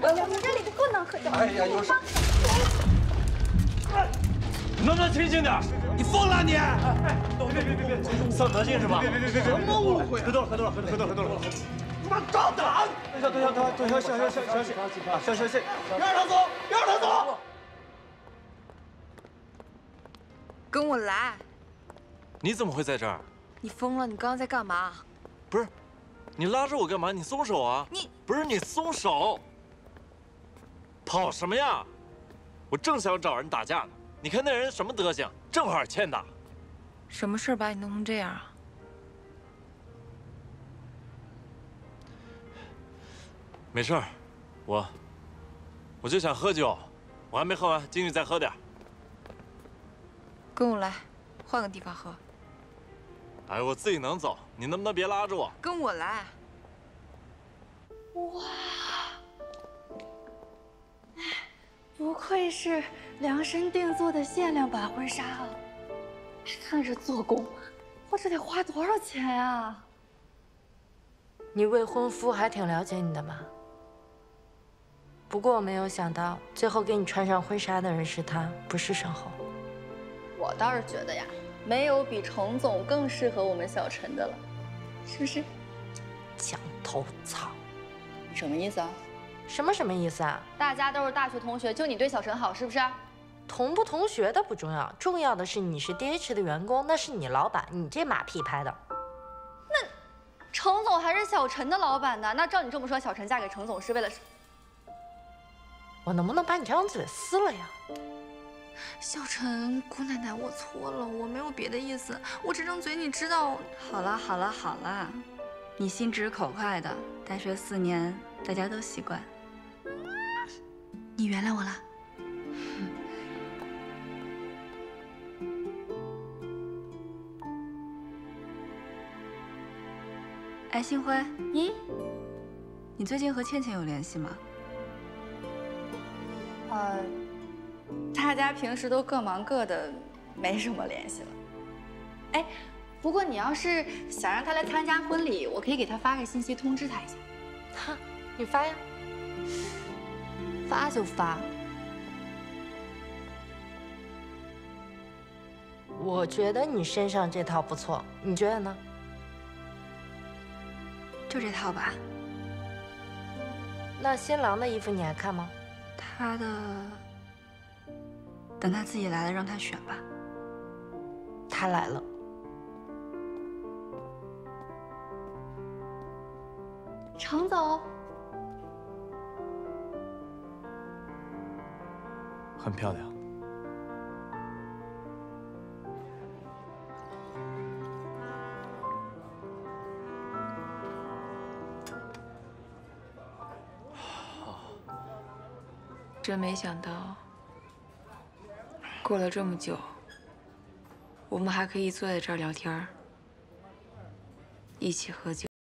我这里不能喝酒。 哎呀，有事。 能不能清醒点？你疯了你！别，丧德性是吧？别，什么误会？喝多了。他妈张胆！等一下，小心！别让他走！ 跟我来！ 你怎么会在这儿？ 你疯了？你刚刚在干嘛？ 不是，你拉着我干嘛？你松手啊！不是你松手！跑什么呀？我正想找人打架呢。你看那人什么德行，正好欠打。 什么事把你弄成这样啊？ 没事儿，我就想喝酒，我还没喝完，进去再喝点。 跟我来，换个地方喝。 哎，我自己能走，你能不能别拉着我？ 跟我来。 哇，不愧是量身定做的限量版婚纱啊！看这做工，我这得花多少钱呀？ 你未婚夫还挺了解你的嘛。不过我没有想到，最后给你穿上婚纱的人是他，不是沈侯。 我倒是觉得呀，没有比程总更适合我们小陈的了，是不是？ 墙头草， 你什么意思啊？ 什么意思啊？ 大家都是大学同学，就你对小陈好，是不是？ 同不同学的不重要，重要的是你是 DH 的员工，那是你老板，你这马屁拍的。 那程总还是小陈的老板呢，那照你这么说，小陈嫁给程总是为了什么？ 我能不能把你这张嘴撕了呀？ 小陈，姑奶奶，我错了，我没有别的意思，我这张嘴你知道。 好了，你心直口快的，大学4年大家都习惯。你原谅我了。哎，星辉，你最近和倩倩有联系吗？大家平时都各忙各的，没什么联系了。哎，不过你要是想让她来参加婚礼，我可以给她发个信息通知她一下。 哈，你发呀。 发就发。 我觉得你身上这套不错，你觉得呢？ 就这套吧。 那新郎的衣服你还看吗？ 他的，等他自己来了，让他选吧。 他来了。 程总， 很漂亮。 真没想到，过了这么久，我们还可以坐在这儿聊天，一起喝酒。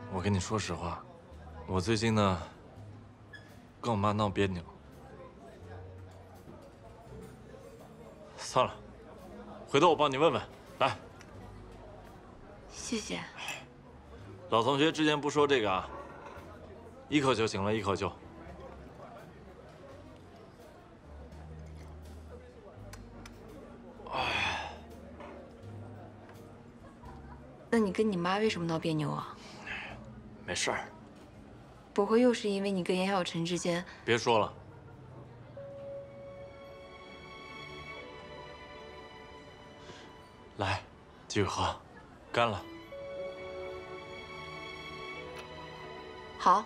我跟你说实话，我最近呢跟我妈闹别扭。算了，回头我帮你问问。来， 谢谢。 老同学之前不说这个啊，一口就行了，一口就。 那你跟你妈为什么闹别扭啊？ 没事儿。 不会又是因为你跟严小晨之间…… 别说了。来，继续喝，干了。 好。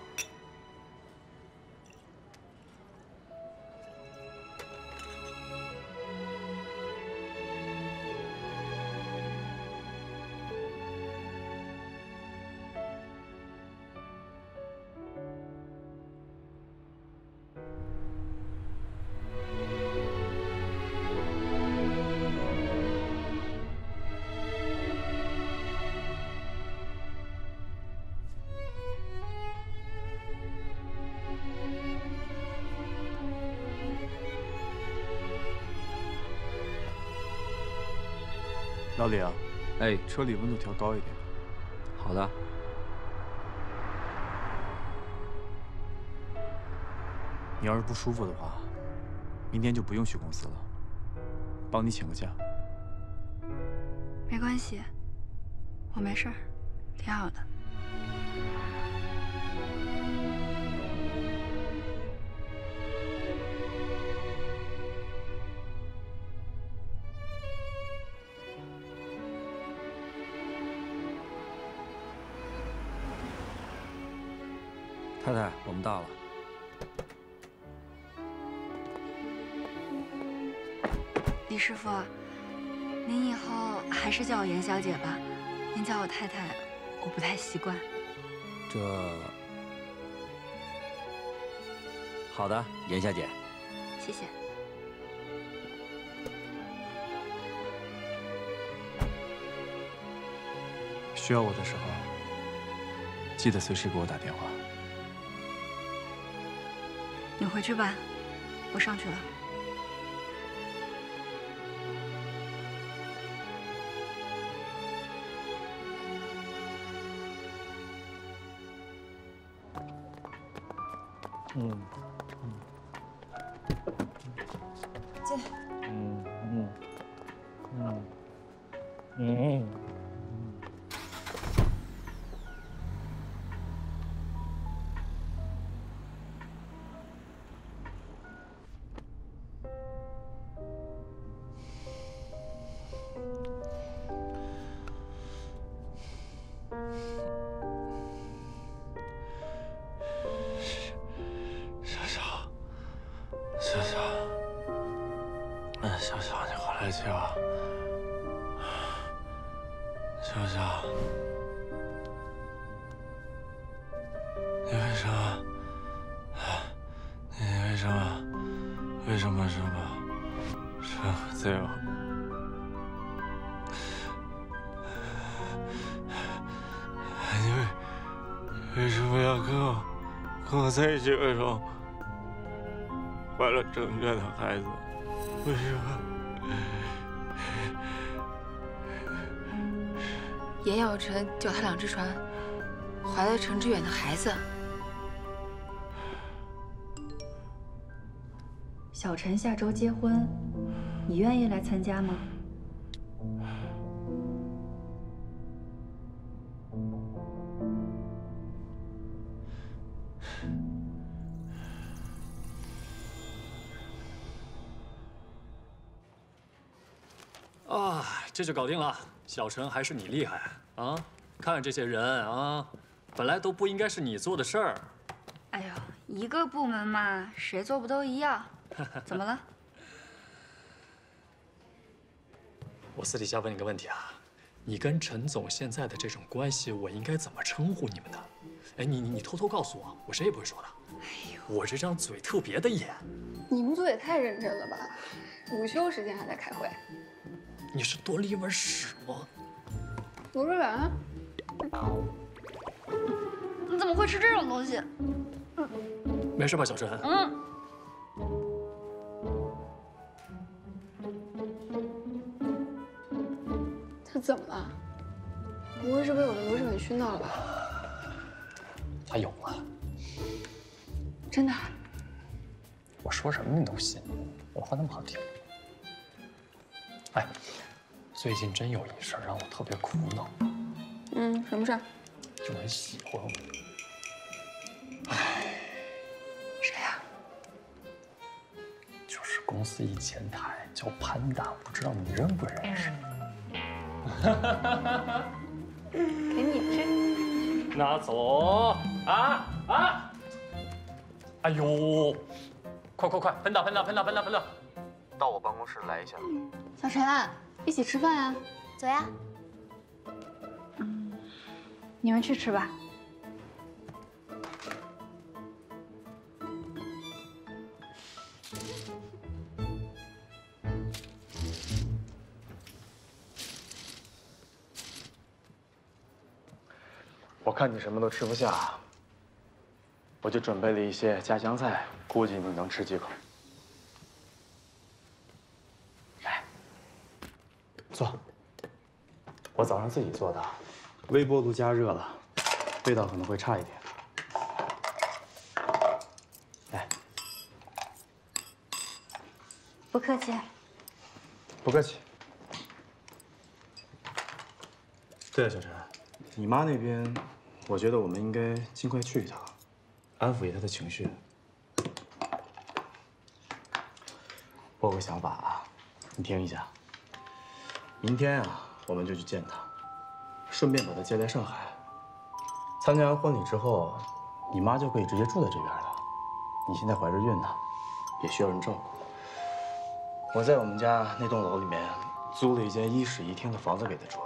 老李啊，哎，车里温度调高一点。 好的。 你要是不舒服的话，明天就不用去公司了，帮你请个假。 没关系，我没事儿，挺好的。 太太，我们到了。 李师傅，您以后还是叫我严小姐吧，您叫我太太，我不太习惯。 好的，严小姐。 谢谢。 需要我的时候，记得随时给我打电话。 你回去吧，我上去了。 小小，你回来接我。小小，你为什么这样？你为什么要跟我在一起？为什么怀了郑月的孩子？为什么？ 严小晨脚踏两只船，怀了程志远的孩子。 小晨下周结婚，你愿意来参加吗？ 啊，这就搞定了。小陈还是你厉害啊！看这些人啊，本来都不应该是你做的事儿。 哎呦，一个部门嘛，谁做不都一样？怎么了？ 我私底下问你个问题啊，你跟陈总现在的这种关系，我应该怎么称呼你们呢？哎，你偷偷告诉我，我谁也不会说的。哎呦，我这张嘴特别的严。 你们组也太认真了吧？午休时间还在开会。 你是多利文屎吗？ 罗瑞远。 么会吃这种东西？ 没事吧，小陈？ 嗯。他怎么了？不会是被我的芦笋给熏到了吧？ 他有了。 真的？ 我说什么你都信？我话那么好听？哎，最近真有一事让我特别苦恼。 嗯，什么事儿？ 有人喜欢我。 哎，谁呀？ 就是公司一前台叫潘达，不知道你认不认识？ 给你吃。 拿走！啊！哎呦！快！喷到！ 到我办公室来一下。 小陈，一起吃饭呀？ 走呀。 你们去吃吧。 我看你什么都吃不下，我就准备了一些家乡菜，估计你能吃几口。来，坐。我早上自己做的，微波炉加热了，味道可能会差一点。来， 不客气。 不客气。对了，小陈，你妈那边，我觉得我们应该尽快去一趟，安抚一下她的情绪。我有个想法啊，你听一下。明天啊，我们就去见她，顺便把她接来上海。参加完婚礼之后，你妈就可以直接住在这边了。你现在怀着孕呢，也需要人照顾。我在我们家那栋楼里面租了一间1室1厅的房子给她住。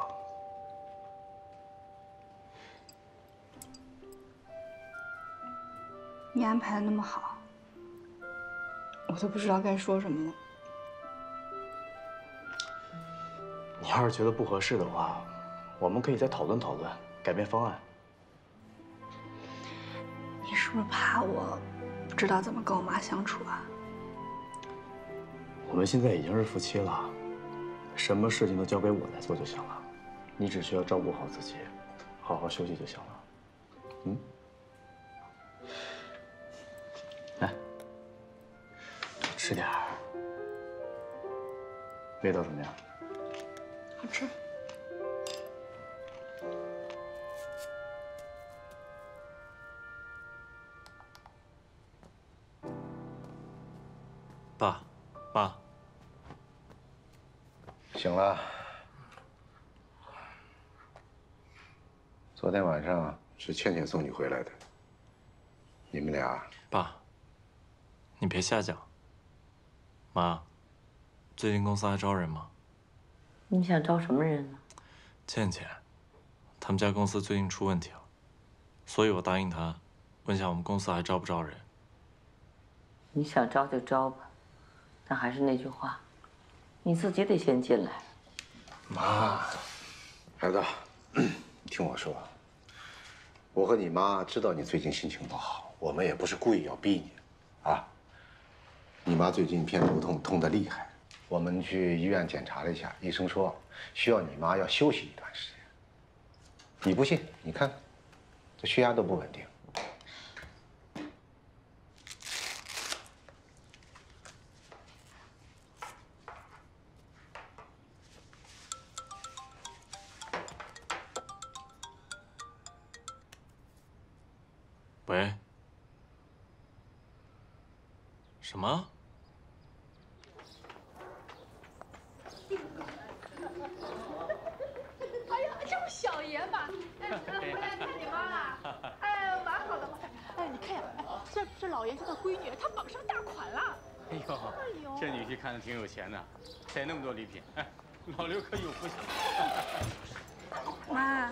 你安排的那么好，我都不知道该说什么了。 你要是觉得不合适的话，我们可以再讨论讨论，改变方案。 你是不是怕我不知道怎么跟我妈相处啊？ 我们现在已经是夫妻了，什么事情都交给我来做就行了，你只需要照顾好自己，好好休息就行了。嗯。来，吃点儿，味道怎么样？ 好吃。 爸，妈， 醒了。昨天晚上是倩倩送你回来的。你们俩， 爸，你别瞎讲。妈，最近公司还招人吗？ 你想招什么人呢？ 倩倩，他们家公司最近出问题了，所以我答应她，问下我们公司还招不招人。 你想招就招吧，但还是那句话，你自己得先进来。 妈，孩子，你听我说，我和你妈知道你最近心情不好，我们也不是故意要逼你，啊。你妈最近偏头痛，痛得厉害，我们去医院检查了一下，医生说需要你妈要休息一段时间。你不信，你看，这血压都不稳定。 喂？什么？ 哎呀，这不小爷们，回来看你妈了。哎，蛮好的嘛。哎，你看呀，这老爷家的闺女，她绑上大款了。 哎呦，这女婿看着挺有钱的，带那么多礼品，哎，老刘可有福气。 妈。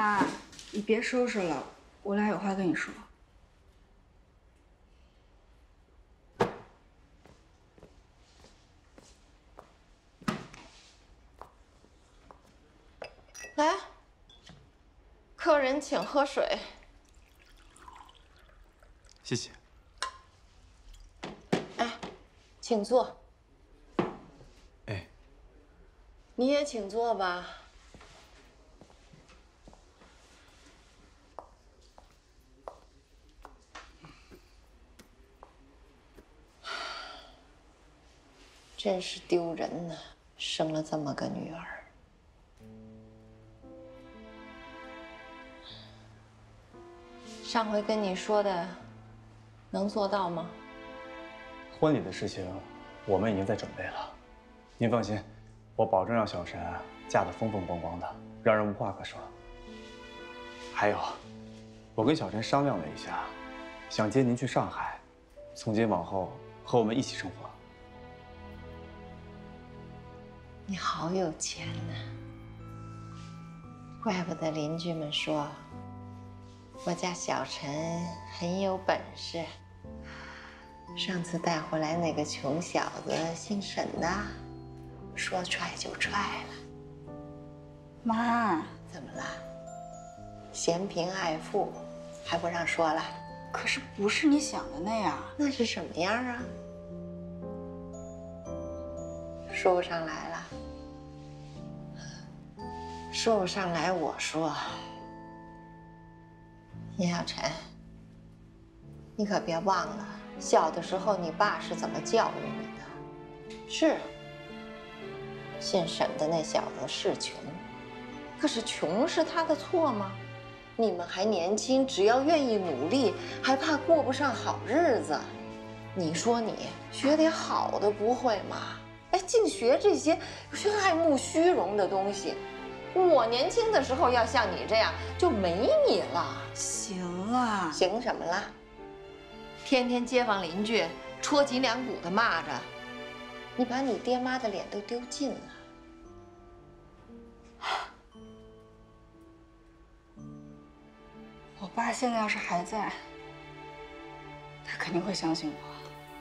妈，你别收拾了，我俩有话跟你说。 来，客人请喝水。 谢谢。 哎，请坐。 哎， 你也请坐吧。真是丢人呐，生了这么个女儿。上回跟你说的，能做到吗？ 婚礼的事情，我们已经在准备了。您放心，我保证让小陈嫁得风风光光的，让人无话可说。还有，我跟小陈商量了一下，想接您去上海，从今往后和我们一起生活。 你好有钱呐，怪不得邻居们说我家小陈很有本事。上次带回来那个穷小子姓沈的，说踹就踹了。 妈， 怎么了？嫌贫爱富，还不让说了？ 可是不是你想的那样。 那是什么样啊？说不上来了。说不上来，我说，严小晨，你可别忘了，小的时候你爸是怎么教育你的。是，姓沈的那小子是穷，可是穷是他的错吗？你们还年轻，只要愿意努力，还怕过不上好日子？你说你学点好的不会吗？哎，净学这些爱慕虚荣的东西。我年轻的时候要像你这样，就没你了。 行了， 行什么了？天天街坊邻居戳脊梁骨的骂着，你把你爹妈的脸都丢尽了。 我爸现在要是还在，他肯定会相信我。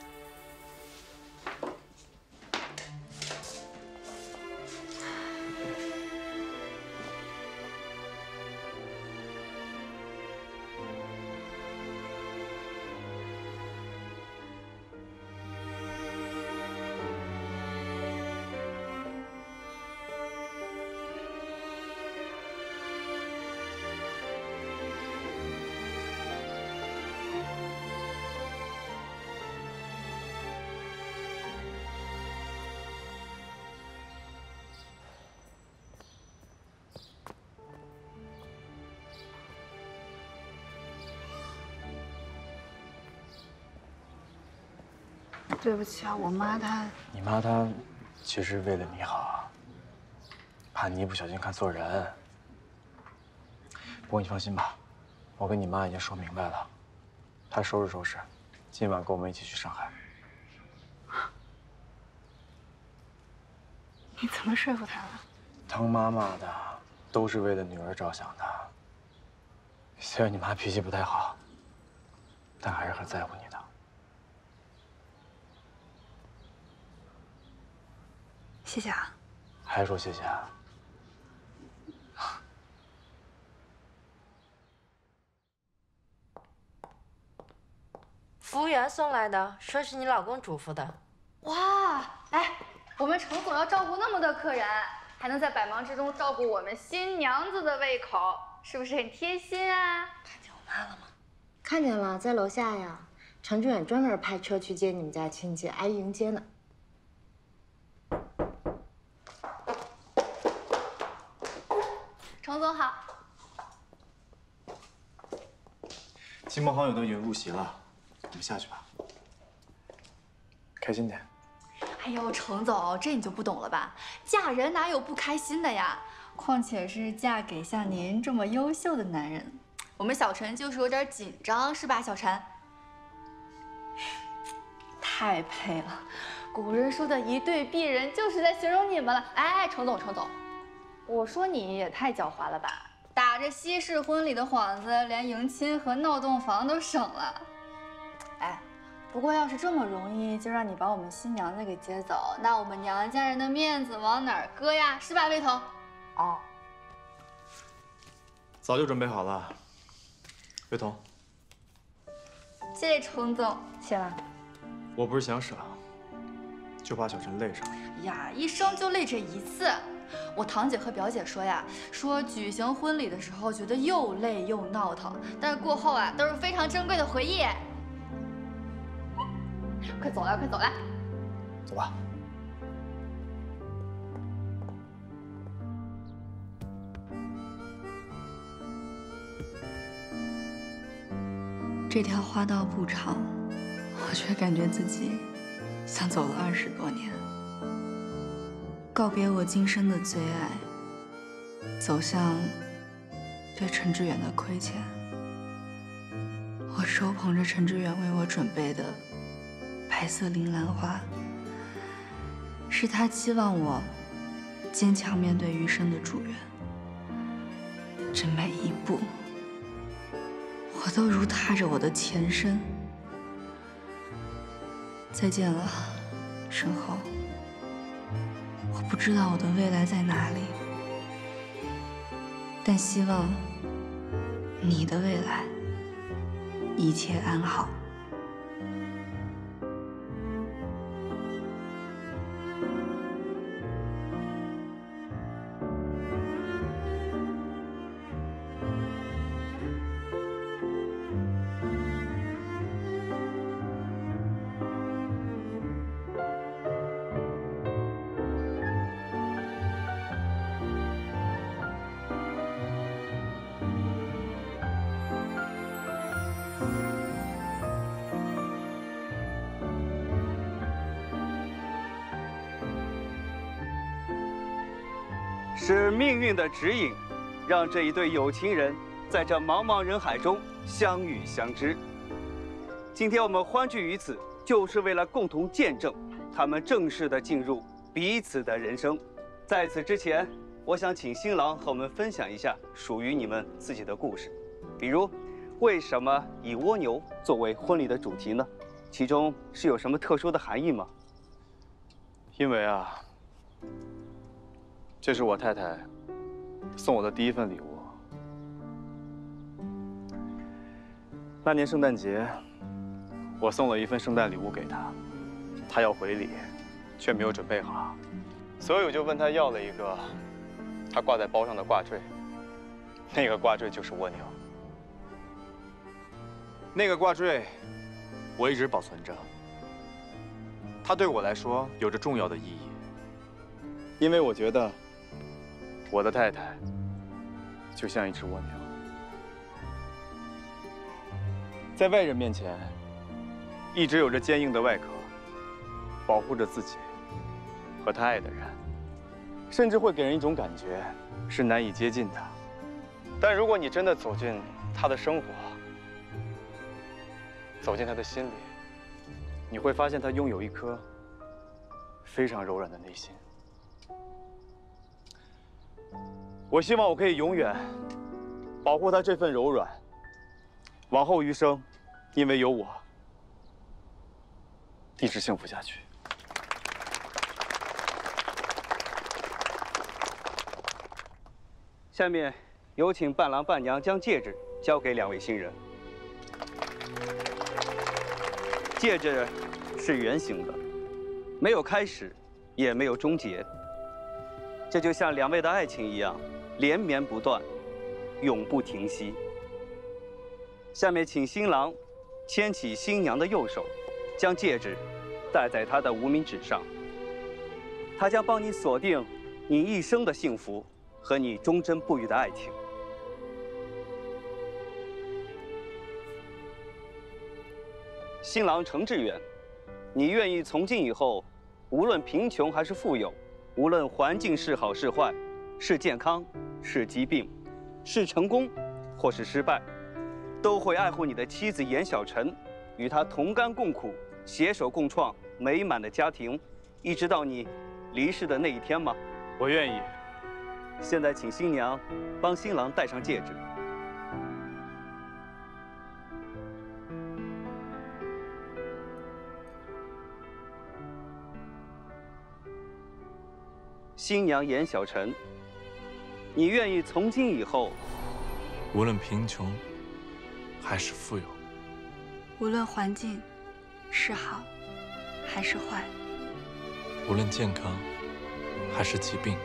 对不起啊，我妈她…… 你妈她其实为了你好，怕你一不小心看错人。不过你放心吧，我跟你妈已经说明白了，她收拾收拾，今晚跟我们一起去上海。 你怎么说服她的？ 当妈妈的都是为了女儿着想的。虽然你妈脾气不太好，但还是很在乎你的。 谢谢啊。 还说谢谢啊？ 服务员送来的，说是你老公嘱咐的。 哇，哎，我们程总要照顾那么多客人，还能在百忙之中照顾我们新娘子的胃口，是不是很贴心啊？ 看见我妈了吗？看见了，在楼下呀。程志远专门派车去接你们家亲戚，挨迎接呢。 程总好。 亲朋好友都已经入席了，我们下去吧。开心点。 哎呦，程总，这你就不懂了吧？嫁人哪有不开心的呀？况且是嫁给像您这么优秀的男人，我们小陈就是有点紧张，是吧，小陈？太配了，古人说的一对璧人就是在形容你们了。哎，程总，程总，我说你也太狡猾了吧？打这西式婚礼的幌子，连迎亲和闹洞房都省了。哎，不过要是这么容易就让你把我们新娘子给接走，那我们娘家人的面子往哪儿搁呀？是吧，魏彤？哦。 早就准备好了。魏彤， 谢谢程总，谢了。 我不是想省，就怕小陈累上了。 呀，一生就累这一次。我堂姐和表姐说呀，说举行婚礼的时候觉得又累又闹腾，但是过后啊都是非常珍贵的回忆。快走了，快走了， 走吧。 这条花道不长，我却感觉自己像走了20多年。告别我今生的最爱，走向对陈志远的亏欠。我手捧着陈志远为我准备的白色铃兰花，是他期望我坚强面对余生的祝愿。这每一步，我都如踏着我的前身。再见了，身后。我不知道我的未来在哪里，但希望你的未来一切安好。 是命运的指引，让这一对有情人在这茫茫人海中相遇相知。今天我们欢聚于此，就是为了共同见证他们正式的进入彼此的人生。在此之前，我想请新郎和我们分享一下属于你们自己的故事，比如为什么以蜗牛作为婚礼的主题呢？其中是有什么特殊的含义吗？ 因为啊，这是我太太送我的第一份礼物。那年圣诞节，我送了一份圣诞礼物给她，她要回礼，却没有准备好，所以我就问她要了一个她挂在包上的挂坠。那个挂坠就是蜗牛。那个挂坠，我一直保存着。它对我来说有着重要的意义，因为我觉得我的太太就像一只蜗牛，在外人面前一直有着坚硬的外壳，保护着自己和他爱的人，甚至会给人一种感觉是难以接近的。但如果你真的走进他的生活，走进他的心里，你会发现他拥有一颗非常柔软的内心。我希望我可以永远保护他这份柔软，往后余生，因为有我，一直幸福下去。 下面有请伴郎伴娘将戒指交给2位新人。戒指是圆形的，没有开始，也没有终结。这就像2位的爱情一样，连绵不断，永不停息。下面请新郎牵起新娘的右手，将戒指戴在她的无名指上。他将帮你锁定你一生的幸福和你忠贞不渝的爱情。新郎程志远，你愿意从今以后，无论贫穷还是富有，无论环境是好是坏，是健康是疾病，是成功或是失败，都会爱护你的妻子严小晨，与她同甘共苦，携手共创美满的家庭，一直到你离世的那一天吗？ 我愿意。 现在请新娘帮新郎戴上戒指。新娘严小晨，你愿意从今以后， 无论贫穷还是富有， 无论环境是好还是坏， 无论健康还是疾病，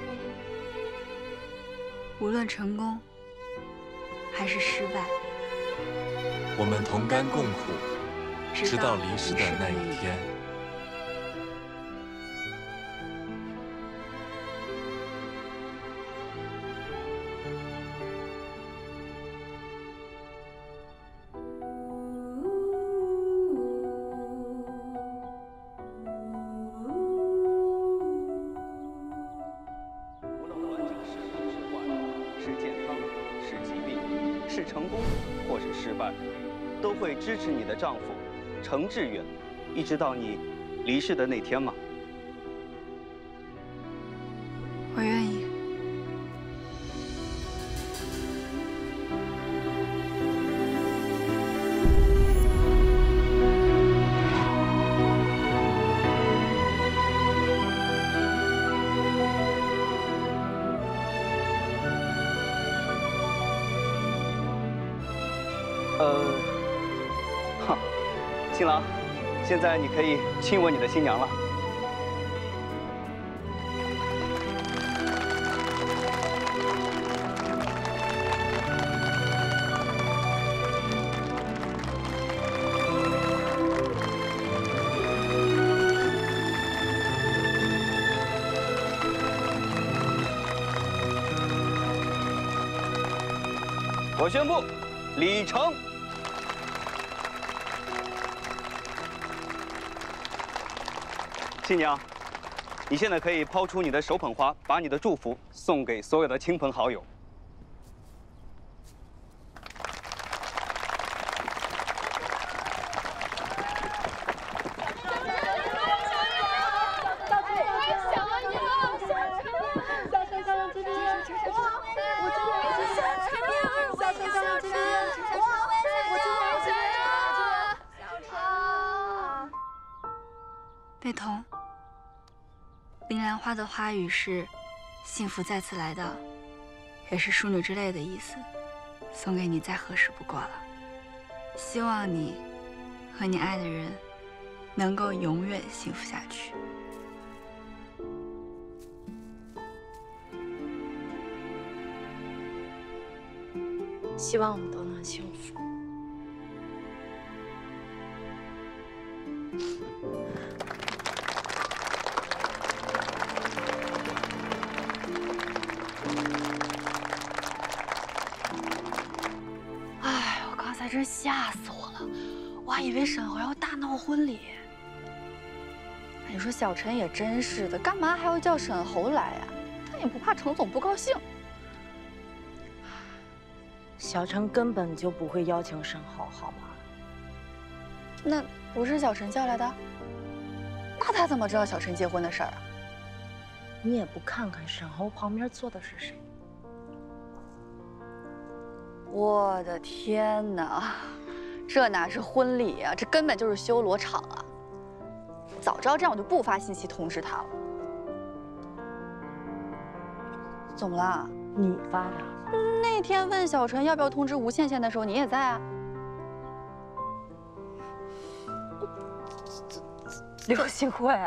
无论成功还是失败， 我们同甘共苦，直到离世的那一天。 支持你的丈夫程志远，一直到你离世的那天吗？ 我愿意。 新郎，现在你可以亲吻你的新娘了。我宣布，礼成。新娘，你现在可以抛出你的手捧花，把你的祝福送给所有的亲朋好友。 贝彤，铃兰花的花语是“幸福再次来到”，也是淑女之泪的意思，送给你再合适不过了。希望你和你爱的人能够永远幸福下去。 希望我们都能幸福。 哎，我刚才真吓死我了，我还以为沈侯要大闹婚礼。你说小陈也真是的，干嘛还要叫沈侯来呀？他也不怕程总不高兴。 小陈根本就不会邀请沈侯，好吗？ 那不是小陈叫来的？那他怎么知道小陈结婚的事儿啊？ 你也不看看沈侯旁边坐的是谁？ 我的天哪，这哪是婚礼啊，这根本就是修罗场啊！早知道这样，我就不发信息通知他了。怎么了？ 你发的。 那天问小陈要不要通知吴倩倩的时候，你也在啊。 刘新慧，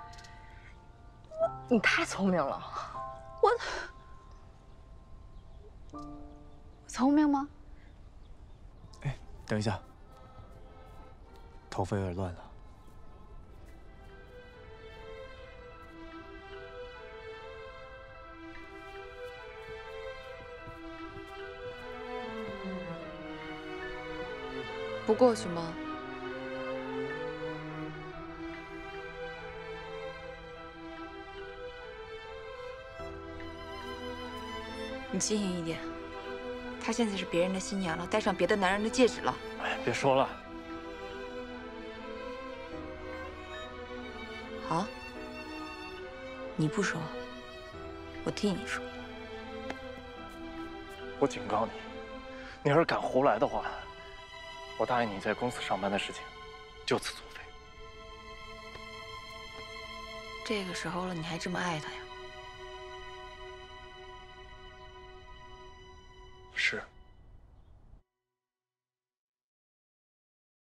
你太聪明了。 我聪明吗？ 哎，等一下，头发有点乱了。 不过去吗？你清醒一点，她现在是别人的新娘了，戴上别的男人的戒指了。 哎，别说了。 好，你不说，我替你说。 我警告你，你要是敢胡来的话，我答应你在公司上班的事情就此作废。 这个时候了，你还这么爱他呀？